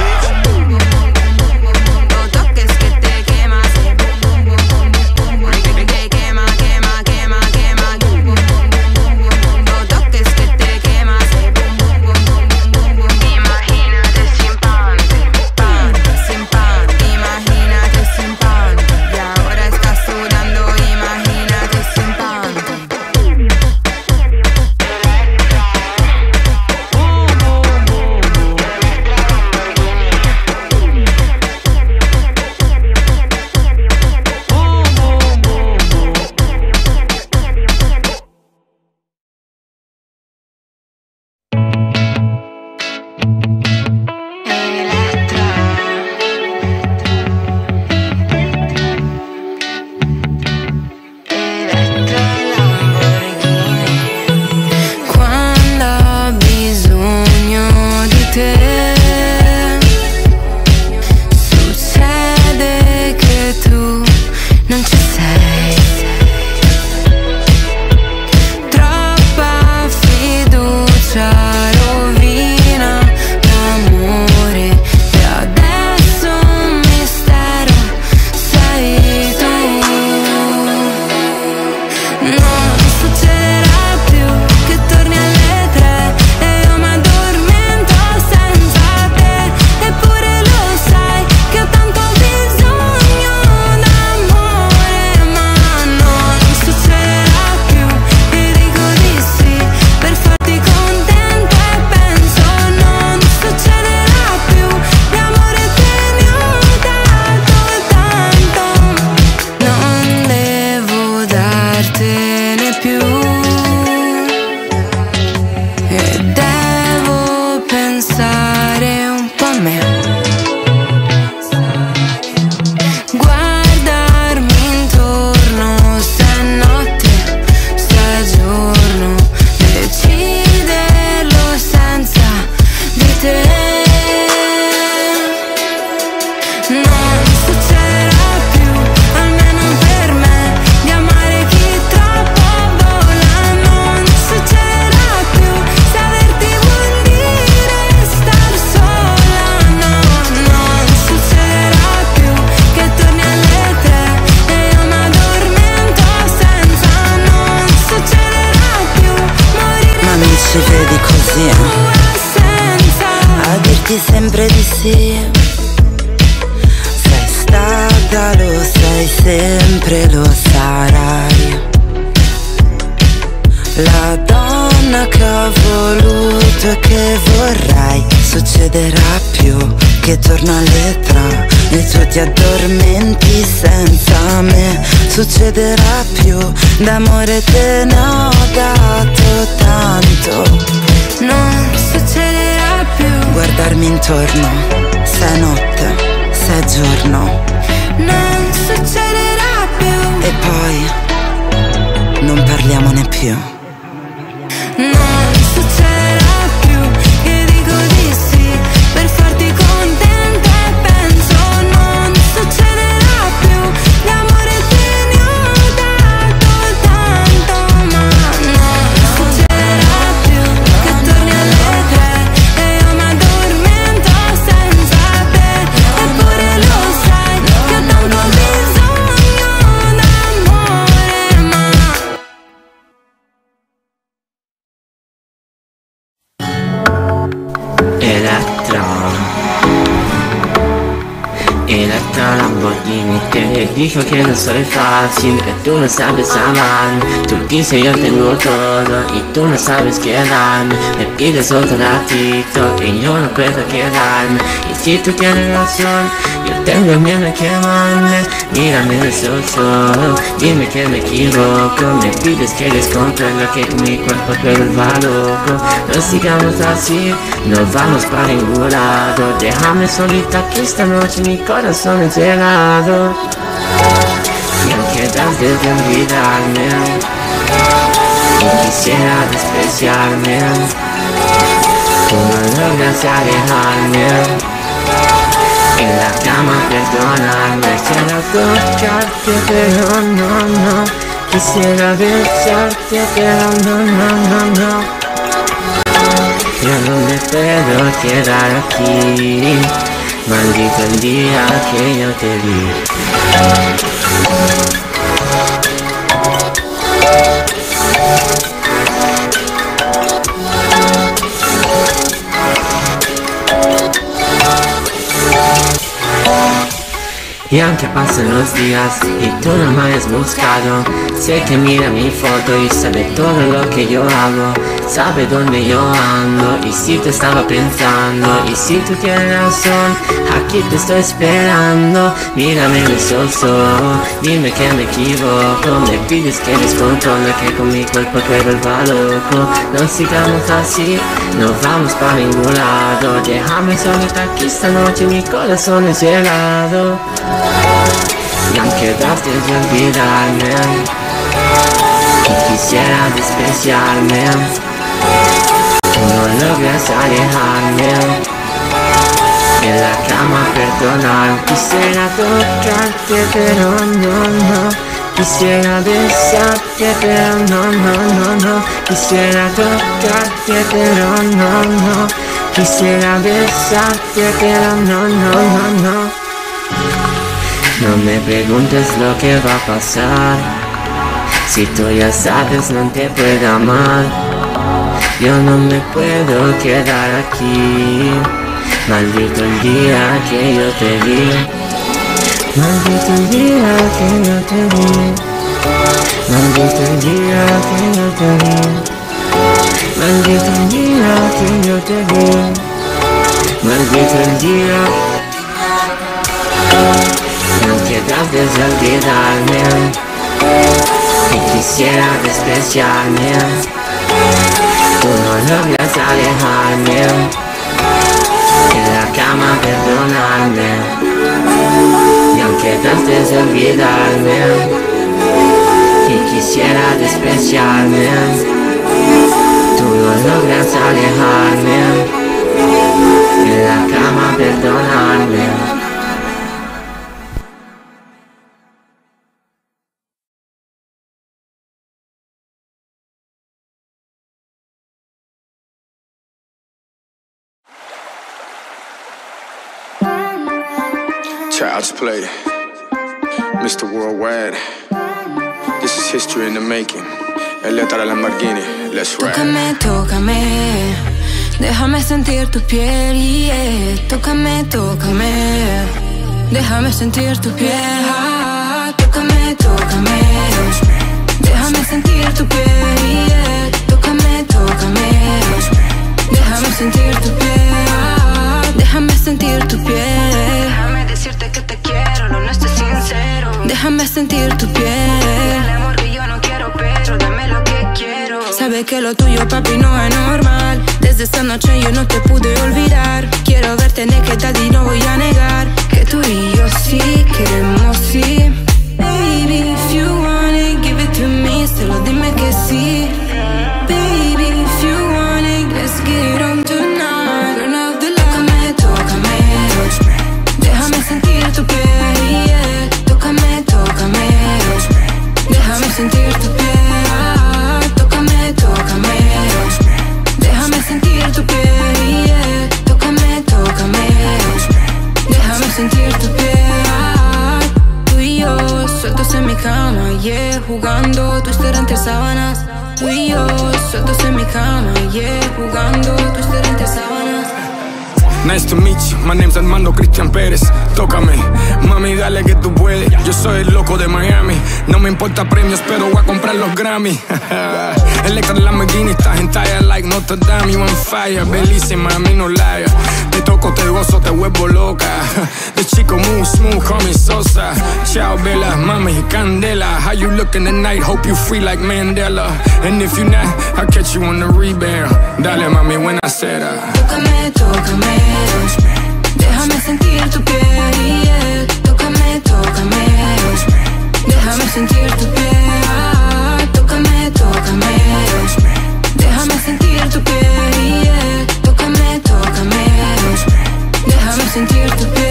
No toques que te quemas. Te quema, quema, quema, quema. No toques que te quemas. Imagínate sin pan, pan, sin pan. Imagínate sin pan. Y ahora estás sudando. Imagínate sin pan. Quando ho bisogno di te, succede che tu non ci sei. Troppa fiducia rovina l'amore e adesso un mistero sei tu. Non succederà più che torni alle tre e io mi addormento senza te. Eppure lo sai che ho tanto bisogno d'amore, ma non succederà più. E dico di sì per farti contento e penso non succederà più. L'amore che mi ho dato tanto non devo dartene Dici sempre di sì. Sei stata, lo sei sempre, lo sarai. La donna che ho voluto e che vorrai. Succederà più che torno alle tre e tu ti addormenti senza me. Succederà più, d'amore te ne ho dato tanto. Non succederà più. Guardarmi intorno, se è notte, se è giorno. Non succederà più. E poi non parliamone più. Non succederà più. Che dico di sì per farti contenta e penso non succederà più. L'amore te ne ho dato tanto, ma non succederà più. Che torni alle tre e io mi addormento senza te. Eppure lo sai che ho tanto bisogno d'amore, ma Elettra, Elettra Lamborghini, te dijo que no soy fácil, que tú no sabes amar. Tú dices yo tengo todo y tú no sabes quedarme. Me pides otro ratito y yo no puedo quedarme. Y si tú tienes razón, yo tengo miedo de quemarme. Mírame en esos ojos, dime que me equivoco. Me pides que descontrole que mi cuerpo te vuelva loco. No sigamos así, no vamos para ningún lado. Déjame solita aquí esta noche, mi corazón es helado. Y aunque das de olvidarme y quisiera despreciarme, tú no logras alejarme. En la cama perdonarme, quisiera tocarte pero no, no. Quisiera besarte pero no, no, no, no. Yo no me puedo quedar aquí. Maldito el día que yo te vi. Y aunque pasen los días y tú no me has buscado, sé que mira mi foto y sabe todo lo que yo hago. Sabe dónde yo ando y si te estaba pensando. Y si tú tienes razón, aquí te estoy esperando. Mírame en los ojos, dime que me equivoco. Me pides que descontrole, que con mi cuerpo te vuelva loco. No sigamos así, no vamos para ningún lado. Déjame solita aquí esta noche, mi corazón es helado. Y aunque trates de olvidarme y quisiera despreciarme, tú no logras alejarme. En la cama perdonar, quisiera tocarte pero no, no. Quisiera besarte pero no, no, no, no. Quisiera tocarte pero no, no. Quisiera besarte pero no, no, no, no. No me preguntes lo que va a pasar, si tú ya sabes no te puedo amar. Yo no me puedo quedar aquí. Maldito el día que yo te vi. Maldito el día que yo te vi. Maldito el día que yo te vi. Maldito el día que yo te vi. Maldito el día. No trates de olvidarme y quisiera despreciarme. Tú no logras alejarme. En la cama perdonarme. Y aunque trates de olvidarme y quisiera despreciarme, tú no logras alejarme. En la cama perdonarme. Child's Play, Mister Worldwide. This is history in the making. Elettra Lamborghini, let's ride. Tócame, tócame, Déjame sentir tu piel, yeah. Tócame, tócame. Déjame sentir tu piel. Tócame, tócame. Déjame sentir tu piel, yeah. Tócame, tócame. Déjame sentir tu piel. Déjame sentir tu piel. Déjame decirte que te quiero, no, no estés sincero. Déjame sentir tu piel. El amor que yo no quiero, pero dame lo que quiero. Sabe que lo tuyo, papi, no es normal. Desde esta noche yo no te pude olvidar. Quiero verte naked y no voy a negar que tú y yo sí queremos, sí. Baby, if you want it, give it to me. Solo dime que sí. Baby, if you want it, let's get it on tonight. Turn off the light. Tócame, tócame. Déjame sentir tu piel, yeah. Tócame, tócame. Déjame sentir tu piel. Tócame, tócame. Déjame sentir tu piel, yeah. Tócame, tócame. Déjame sentir tu piel. Tú y yo, sueltos en mi cama, yeah. Jugando, twister entre sábanas. Tú y yo, sueltos en mi cama, yeah. Jugando, twister entre sábanas. Nice to meet you, my name's Armando Cristian Pérez. Tócame, mami, dale que tú puedes. Yo soy el loco de Miami. No me importa premios, pero voy a comprar los Grammy. Electra Lamborghini, estás en talla like Notre Dame. You on fire, bellísima, a mí no liar. Te toco, te gozo, te vuelvo loca. The chico move smooth, call me Sosa. Ciao, Bella, mami, candela. How you looking tonight? Hope you free like Mandela. And if you not, I'll catch you on the rebound. Dale, mami, buena cera. Tócame, tócame. Déjame sentir tu piel, yeah. Tócame, tócame. Déjame sentir tu piel. Tócame, tócame. Déjame sentir tu piel, yeah. Tócame, tócame. Déjame sentir tu piel.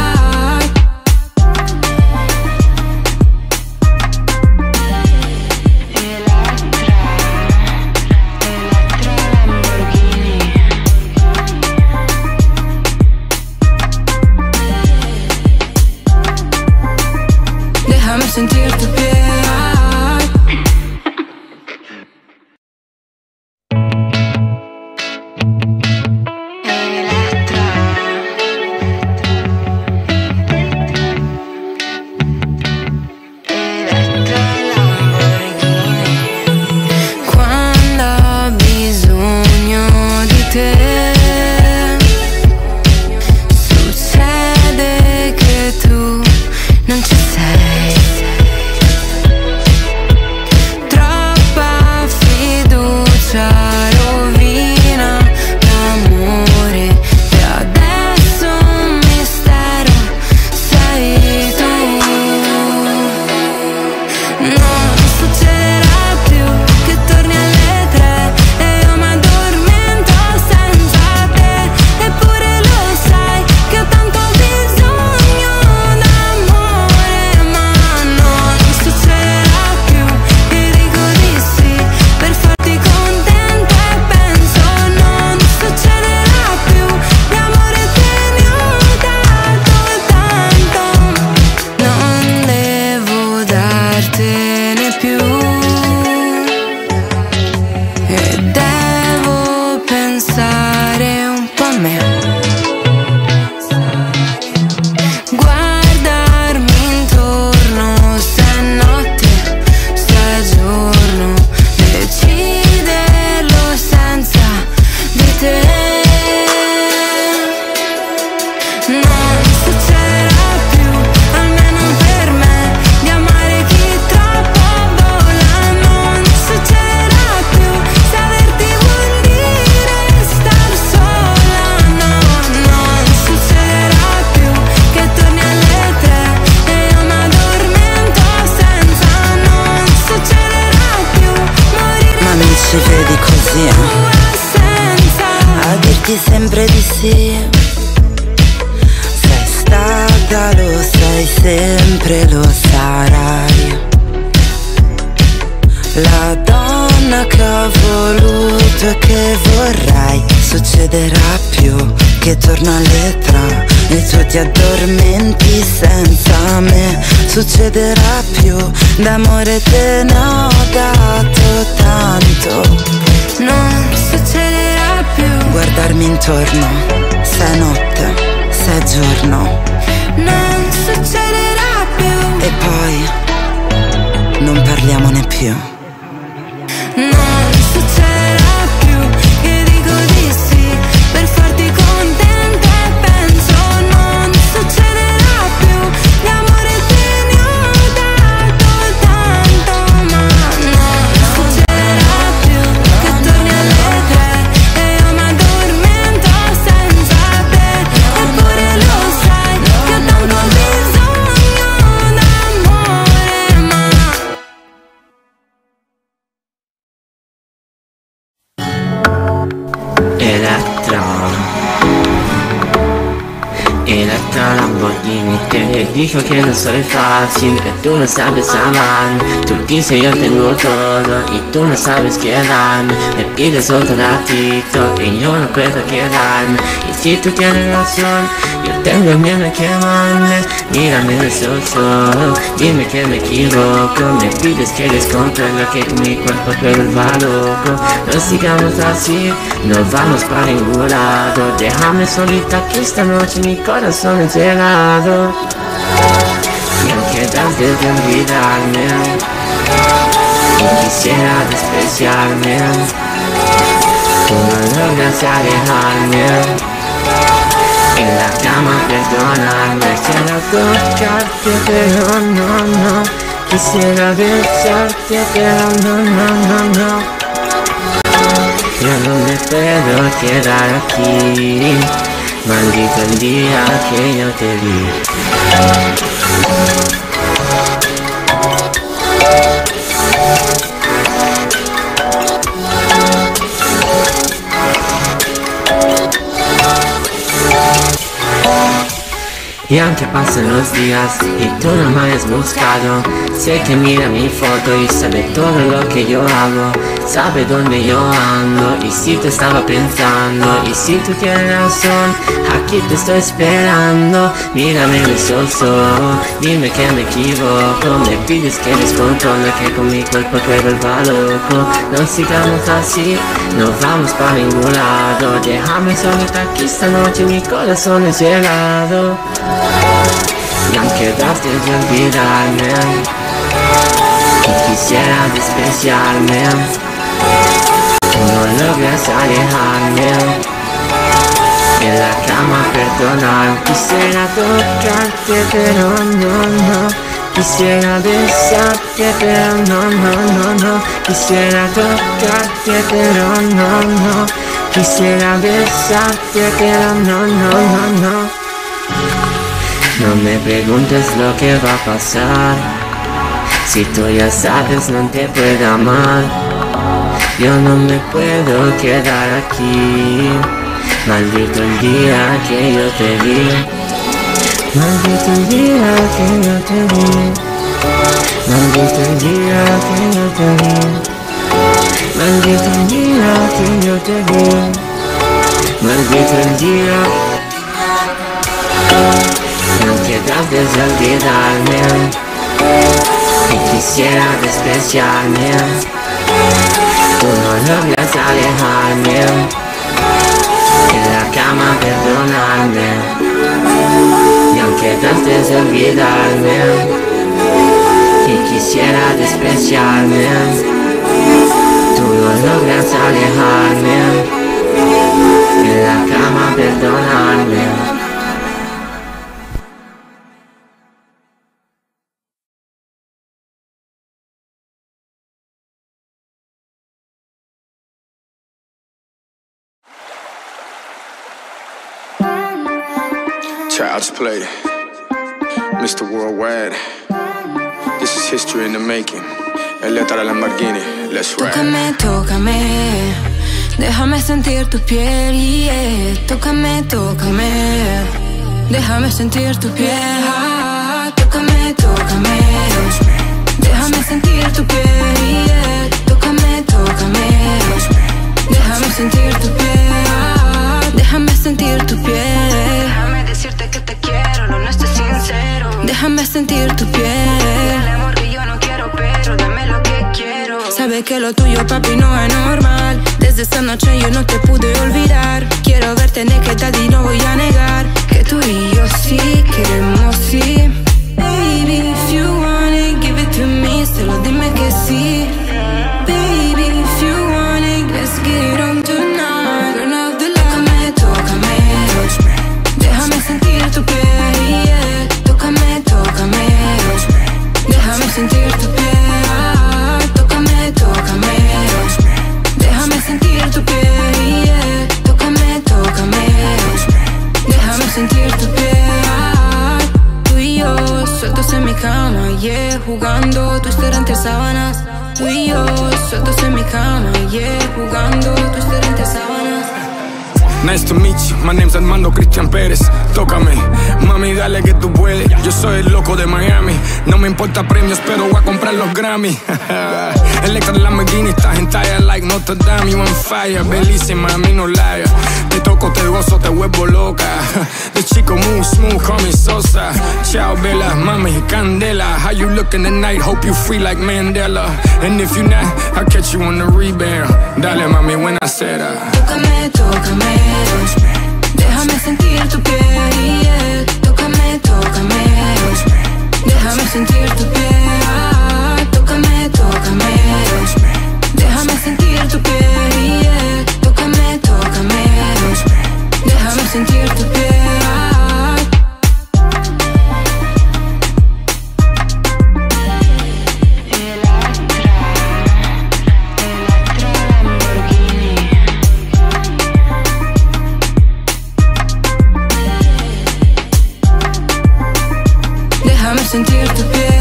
Déjame sentir tu piel. Quando ho bisogno di te, succede che tu non ci sei. Troppa fiducia rovina l'amore e adesso un mistero sei tu. Non succederà più che torni alle tre e io m'addormento senza te. Eppure lo sai che ho tanto bisogno d'amore, ma non succederà più. E dico di sì per farti contento e penso non succederà più. L'amore te ne ho dato tanto, non devo dartene più. E devo pensare un po' a me, guardarmi intorno se è notte, se è giorno, deciderlo senza di te. Non succederà più, almeno per me, di amare chi troppo vola. Non succederà più, se averti vuol dire star sola. No, non succederà più che torni alle tre e io m'addormento senza. Non succederà più morire Ma mi ci vedi così, eh? tua senza. A dirti sempre di sì. Sei stata, lo sai sempre, lo sarai. La donna che ho voluto e che vorrai. Succederà più che torno alle tre e tu ti addormenti senza me. Succederà più, d'amore te ne ho dato tanto. Non succederà più. Guarda guardarmi intorno, se è notte, se è giorno, non succederà più. E poi non parliamone più. Non succederà più, io dico di sì per farti contenta e penso non succederà più. L'amore te ne ho dato tanto, ma non succederà più che torni alle tre e io m'addormento senza te. Eppure lo sai che ho tanto bisogno d'amore, ma Elettra, Elettra Lamborghini, te dijo que no soy fácil, que tú no sabes amar. Tú dices yo tengo todo y tú no sabes quedarme. Me pides otro ratito y yo no puedo quedarme. Y si tú tienes razón, yo tengo miedo de quemarme. Mírame en esos ojos, dime que me equivoco. Me pides que les comprenda que mi cuerpo te vuelva loco. No sigamos así, no vamos para ningún lado. Déjame solita que esta noche mi corazón es helado. Y aunque das de olvidarme y quisiera despreciarme, tú no logras alejarme. En la cama perdonarme, quisiera tocarte pero no, no. Quisiera besarte pero no, no, no, no. Yo no me puedo quedar aquí, maldito el día que yo te vi. Y aunque pasen los días y tú no me has buscado, sé que mira mi foto y sabe todo lo que yo hago. Sabe dónde yo ando y si te estaba pensando. Y si tú tienes razón, aquí te estoy esperando. Mírame en esos ojos, dime que me equivoco. Me pides que descontrole, que con mi cuerpo te vuelva loco. No sigamos así, no vamos para ningún lado. Déjame solita aquí esta noche, mi corazón es helado. Y aunque daste de olvidarme y quisiera despreciarme, tú no logras alejarme. En la cama perdonar, quisiera tocarte pero no, no. Quisiera besarte pero no, no, no, no. Quisiera tocarte pero no, no. Quisiera besarte pero no, no, no, no. No me preguntes lo que va a pasar, si tú ya sabes no te puedo amar. Yo no me puedo quedar aquí, maldito el día que yo te vi. Maldito el día que yo te vi. Maldito el día que yo te vi. Maldito el día que yo te vi. Maldito el día. No quieras desolvidarme y quisiera despreciarme, tú no logras alejarme. En la cama perdonarme y aunque trates de olvidarme y quisiera despreciarme, tú no logras alejarme. En la cama perdonarme. Child's play, Mister Worldwide. This is history in the making. Elettra Lamborghini, let's ride. Tócame, tócame, déjame sentir tu piel, yeah. Tócame, tócame, déjame sentir tu piel. Tócame, tócame, déjame sentir tu piel, yeah. Tócame, tócame, déjame sentir tu piel. Déjame sentir tu piel. Déjame decirte que te quiero, lo nuestro es sincero. Déjame sentir tu piel. El amor que yo no quiero, pero dame lo que quiero. Sabe que lo tuyo, papi, no es normal. Te Desde esa noche yo no te pude olvidar. Quiero verte naked y no voy a negar que tú y yo sí queremos, sí. Baby, if you want it, give it to me. Solo dime que sí. Baby, if you want it, let's get it on tonight. Turn off the light. Tócame, tócame. Déjame sentir tu piel, yeah. Tócame, tócame. Déjame sentir tu piel. Tócame, tócame. Déjame sentir tu piel, yeah. Tócame, tócame. Déjame sentir tu piel. Tú y yo, sueltos en mi cama, yeah. Jugando twister entre sábanas. Tú y yo, sueltos en mi cama, yeah. Jugando twister entre sábanas. Nice to meet you, my name's Armando Cristian Pérez. Tócame, mami, dale que tú puedes. Yo soy el loco de Miami. No me importa premios, pero voy a comprar los Grammy. Electra Lamborghini, estás en talla like Notre Dame. You on fire, bellísima, a mí no liar. Te toco, te gozo, te vuelvo loca. The chico move smooth, call me Sosa. Ciao, Bella, mami, candela. How you looking tonight? Hope you free like Mandela. And if you not, I'll catch you on the rebound. Dale, mami, buena cera. Tócame, tócame. Déjame sentir tu piel, yeah. Tócame, tócame. Déjame sentir tu piel. Tócame, tócame. Déjame sentir tu piel, yeah. Tócame, tócame. Déjame sentir tu piel. Sentir tu piel.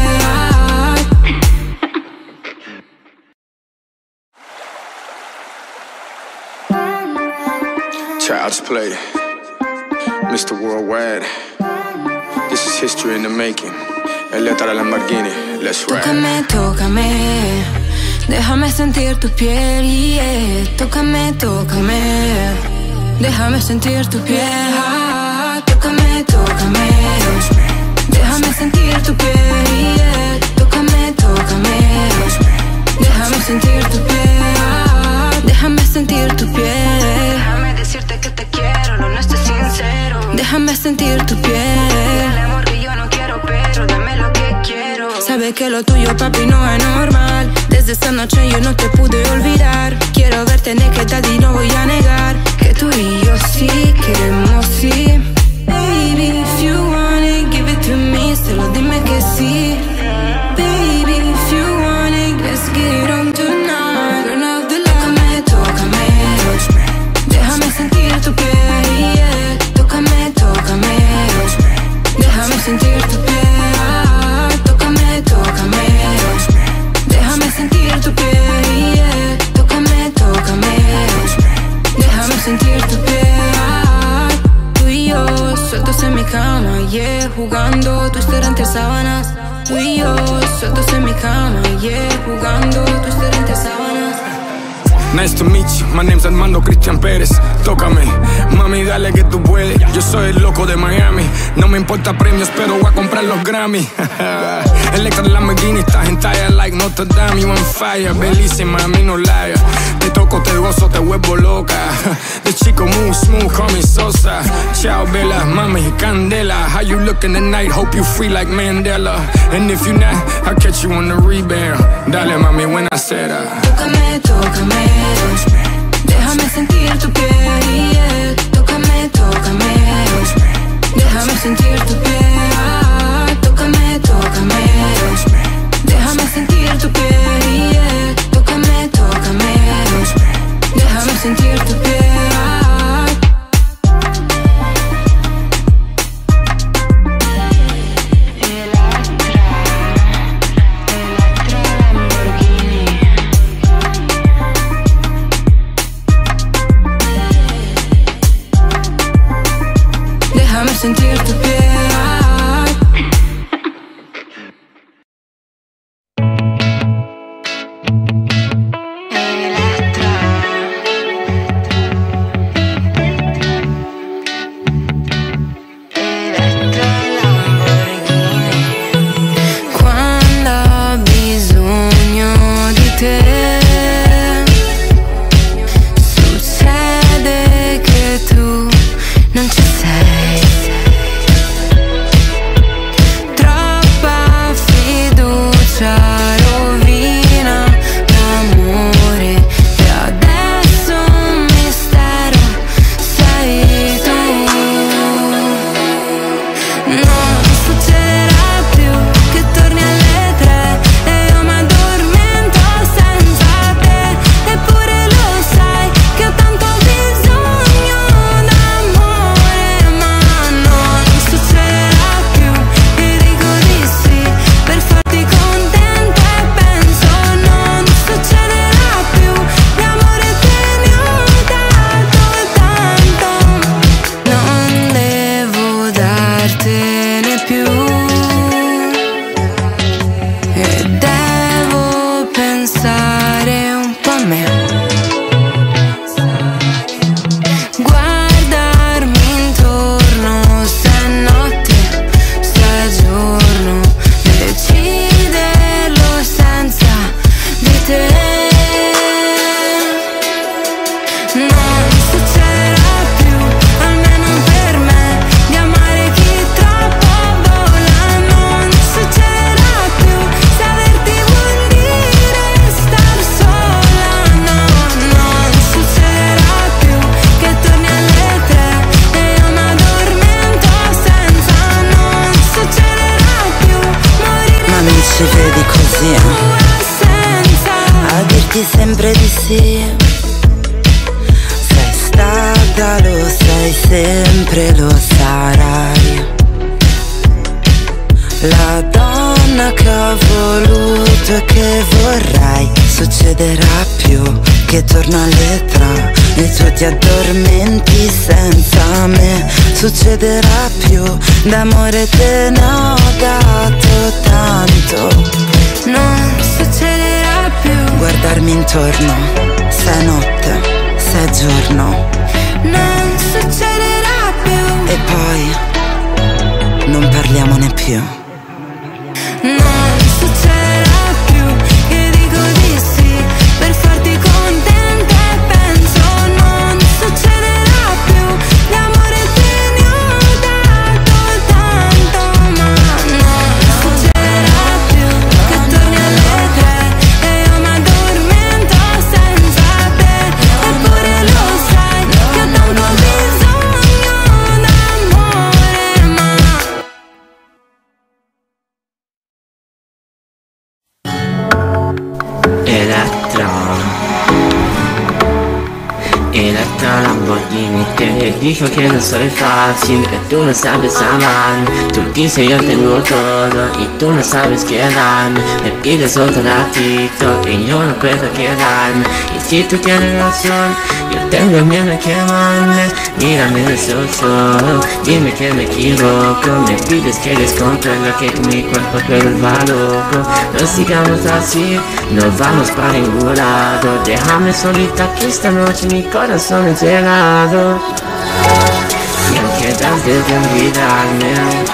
Child's play, Mister Worldwide. This is history in the making. Electra Lamborghini, let's ride. Tócame, tócame. Déjame sentir tu piel, yeah. Tócame, tócame. Déjame sentir tu piel. Tócame, tócame. Déjame sentir tu piel, yeah. Tócame, tócame. Déjame sentir tu piel. Déjame sentir tu piel. Déjame decirte que te quiero, lo nuestro es sincero. Déjame sentir tu piel. El amor que yo no quiero, pero dame lo que quiero. Sabe que lo tuyo, papi, no es normal. Desde esa noche yo no te pude olvidar. Quiero verte naked y no voy a negar que tú y yo sí queremos, sí. Baby, if you want it, give it to me. Solo dime que sí. Baby, if you want it, let's get it on tonight. Turn off the light. Tócame, tócame. Déjame sentir tu piel, yeah. Tócame, tócame. Déjame sentir tu piel. Tócame, tócame. Déjame sentir tu piel, yeah. Tócame, tócame. Déjame sentir tu piel. Sueltos en mi cama, yeah. Jugando twister entre sábanas. Tú y yo, sueltos en mi cama, yeah. Jugando twister entre sábanas. Nice to meet you, my name's Armando Cristian Pérez. Tócame, mami, dale que tú puedes. Yo soy el loco de Miami. No me importa premios, pero voy a comprar los Grammy. Electra Lamborghini, estás en talla like Notre Dame. You on fire, bellísima, a mí no liar. Te toco, te gozo, te vuelvo loca. The chico move smooth, call me Sosa. Ciao, Bella, mami, candela. How you looking tonight? Hope you free like Mandela. And if you not, I'll catch you on the rebound. Dale, mami, buena cera. Tócame, tócame. Déjame sentir tu piel, yeah. Tócame, tócame. Déjame sentir tu piel. Tócame, tócame. Déjame sentir tu piel, yeah. Tócame, tócame. Déjame sentir tu piel. Déjame sentir tu piel. pensare un po' a me. Guardarmi intorno, se è notte, se è giorno, deciderlo senza di te. Non succederà più, almeno per me, di amare chi troppo vola. Non succederà più, se averti vuol dire star sola. No, non succederà più, che torni alle tre e io mi addormento senza. Non succederà più, morire. Ma mi ci vedi così, eh? Senza a dirti sempre di sì. Lo sai sempre, lo sarai. La donna che ho voluto e che vorrai. Succederà più, che torno alle tre e tu ti addormenti senza me. Succederà più, d'amore te ne ho dato tanto. non succederà più. Guardarmi intorno, se è notte, se è giorno, non succederà più. e poi non parliamone più. Non succederà più, io dico di sì per farti contenta e penso non succederà più. L'amore te ne ho dato tanto, ma non succederà più, che torni alle tre e io mi addormento senza te. Eppure lo sai che ho tanto bisogno d'amore, ma Elettra Lamborghini, te dijo que no soy fácil, que tú no sabes amar. Tú dices yo tengo todo y tú no sabes quedarme. Me pides otro ratito y yo no puedo quedarme. Y si tú tienes razón, yo tengo miedo a quemarme. Mírame en esos ojos, dime que me equivoco. Me pides que descontrole que mi cuerpo vuelva loco. No sigamos así, no vamos para ningún lado. Déjame solita aquí esta noche, mi corazón es helado. Y aunque das de olvidarme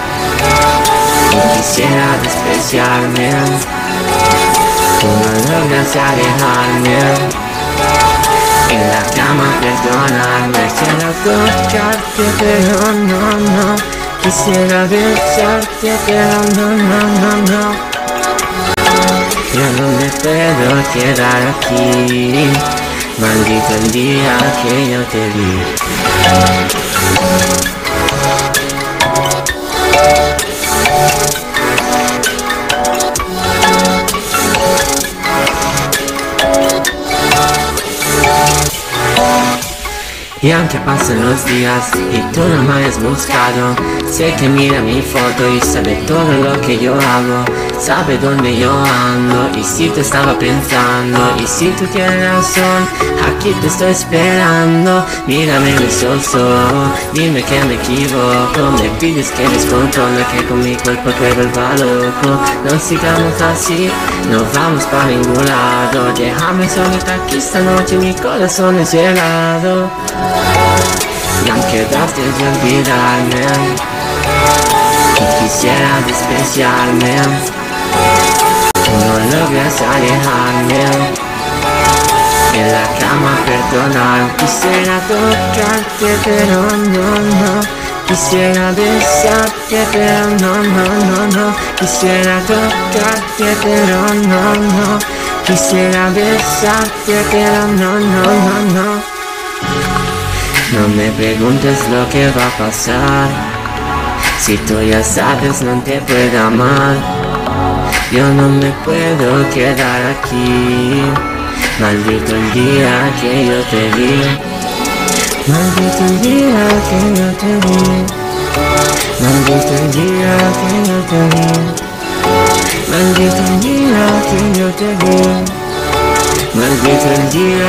y quisiera despreciarme, tú no logras alejarme. En la cama perdonarme, quisiera tocarte pero no, no. Quisiera besarte pero no, no, no, no. Yo no me puedo quedar aquí. Maldito el día que yo te vi. Y aunque pasen los días y tú no me has buscado, sé que mira mi foto y sabe todo lo que yo hago. Sabe dónde yo ando y si te estaba pensando. Y si tú tienes razón, aquí te estoy esperando. Mírame en esos ojos, dime que me equivoco. Me pides que descontrole, que con mi cuerpo te vuelva loco. No sigamos así, no vamos para ningún lado. Déjame solita aquí esta noche, mi corazón es helado. Y aunque trates de olvidarme y quisiera despreciarme, tú no logras alejarme. En la cama perdonar, quisiera tocarte pero no, no. Quisiera besarte pero no, no, no, no. Quisiera tocarte pero no, no. Quisiera besarte pero no, no, no, no. No me preguntes lo que va a pasar, si tú ya sabes no te puedo amar. Yo no me puedo quedar aquí. Maldito el día que yo te vi. Maldito el día que yo te vi. Maldito el día que yo te vi. Maldito el día que yo te vi. Maldito el día.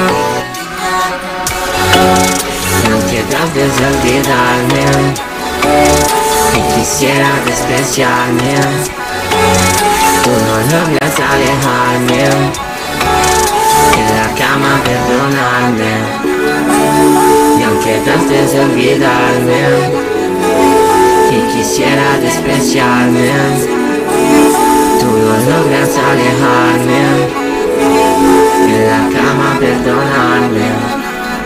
Aunque trates de olvidarme y quisiera despreciarme, tú no logras alejarme. cama perdonarme, y aunque trates de olvidarme y quisiera despreciarme, tú no logras alejarme, en la cama perdonarme.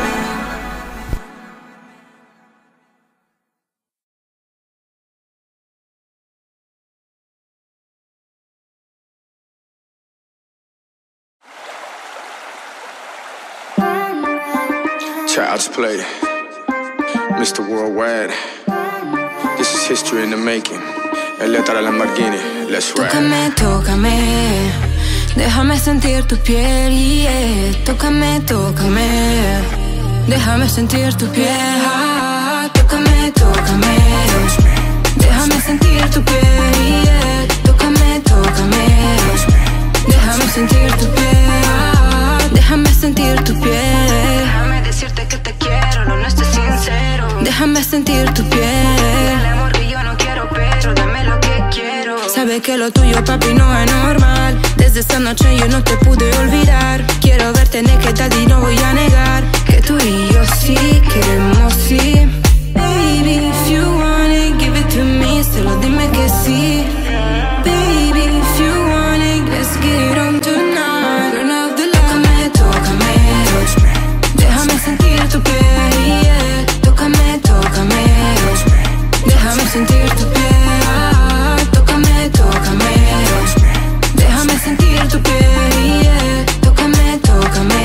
Child's Play, Mister Worldwide. This is history in the making. El letra Lamborghini, let's ride. Tócame, tócame, déjame sentir tu piel, yeah. Tócame, tócame, déjame sentir tu piel. Tócame, tócame, déjame sentir tu piel, yeah. Tócame, tócame, déjame sentir tu piel. Déjame sentir tu piel. Déjame decirte que te quiero, lo nuestro es sincero. Déjame sentir tu piel. El amor que yo no quiero, pero dame lo que quiero. Sabe que lo tuyo, papi, no es normal. Desde esta noche yo no te pude olvidar. Quiero verte naked y no voy a negar que tú y yo sí queremos, sí. Baby, if you want it, give it to me. Solo dime que sí. Baby, if you want it, let's get on tonight. Turn off the light. Tócame, tócame, déjame sentir tu piel, yeah. Tócame, tócame, déjame sentir tu piel. Tócame, tócame, déjame sentir tu piel, yeah. Tócame, tócame,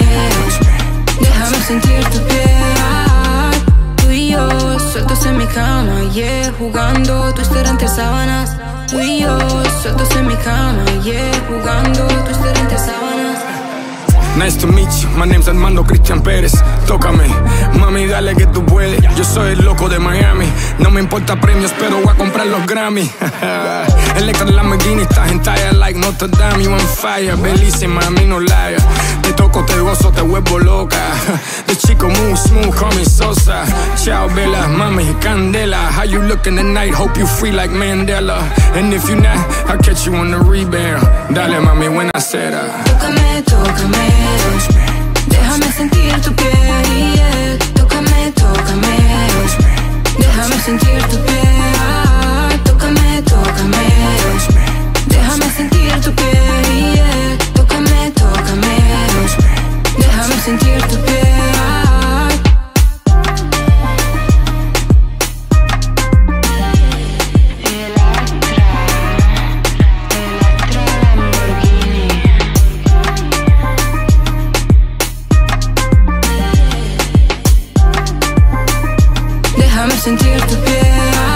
déjame sentir tu piel. Tú y yo, sueltos en mi cama, yeah. Jugando, twister entre sábanas. Tú y yo, sueltos en mi cama, yeah. Jugando, twister entre sábanas. Nice to meet you, my name's Armando Cristian Pérez. Tócame, mami, dale que tú puedes. Yo soy el loco de Miami. No me importa premios, pero voy a comprar los Grammy. Electra Lamborghini, estás en talla like Notre Dame. You on fire, bellísima, a mí no liar. Te toco, te gozo, te vuelvo loca. The chico move smooth, call me Sosa. Ciao, Bella, mami, candela. How you look in the night, hope you free like Mandela. And if you not, I'll catch you on the rebound. Dale, mami, buena cera. Tócame, tócame, déjame sentir tu piel, yeah. Tócame, tócame, déjame sentir tu piel. Tócame, tócame, déjame sentir tu piel, yeah. Tócame, tócame, déjame sentir tu piel. Sentir tu piel.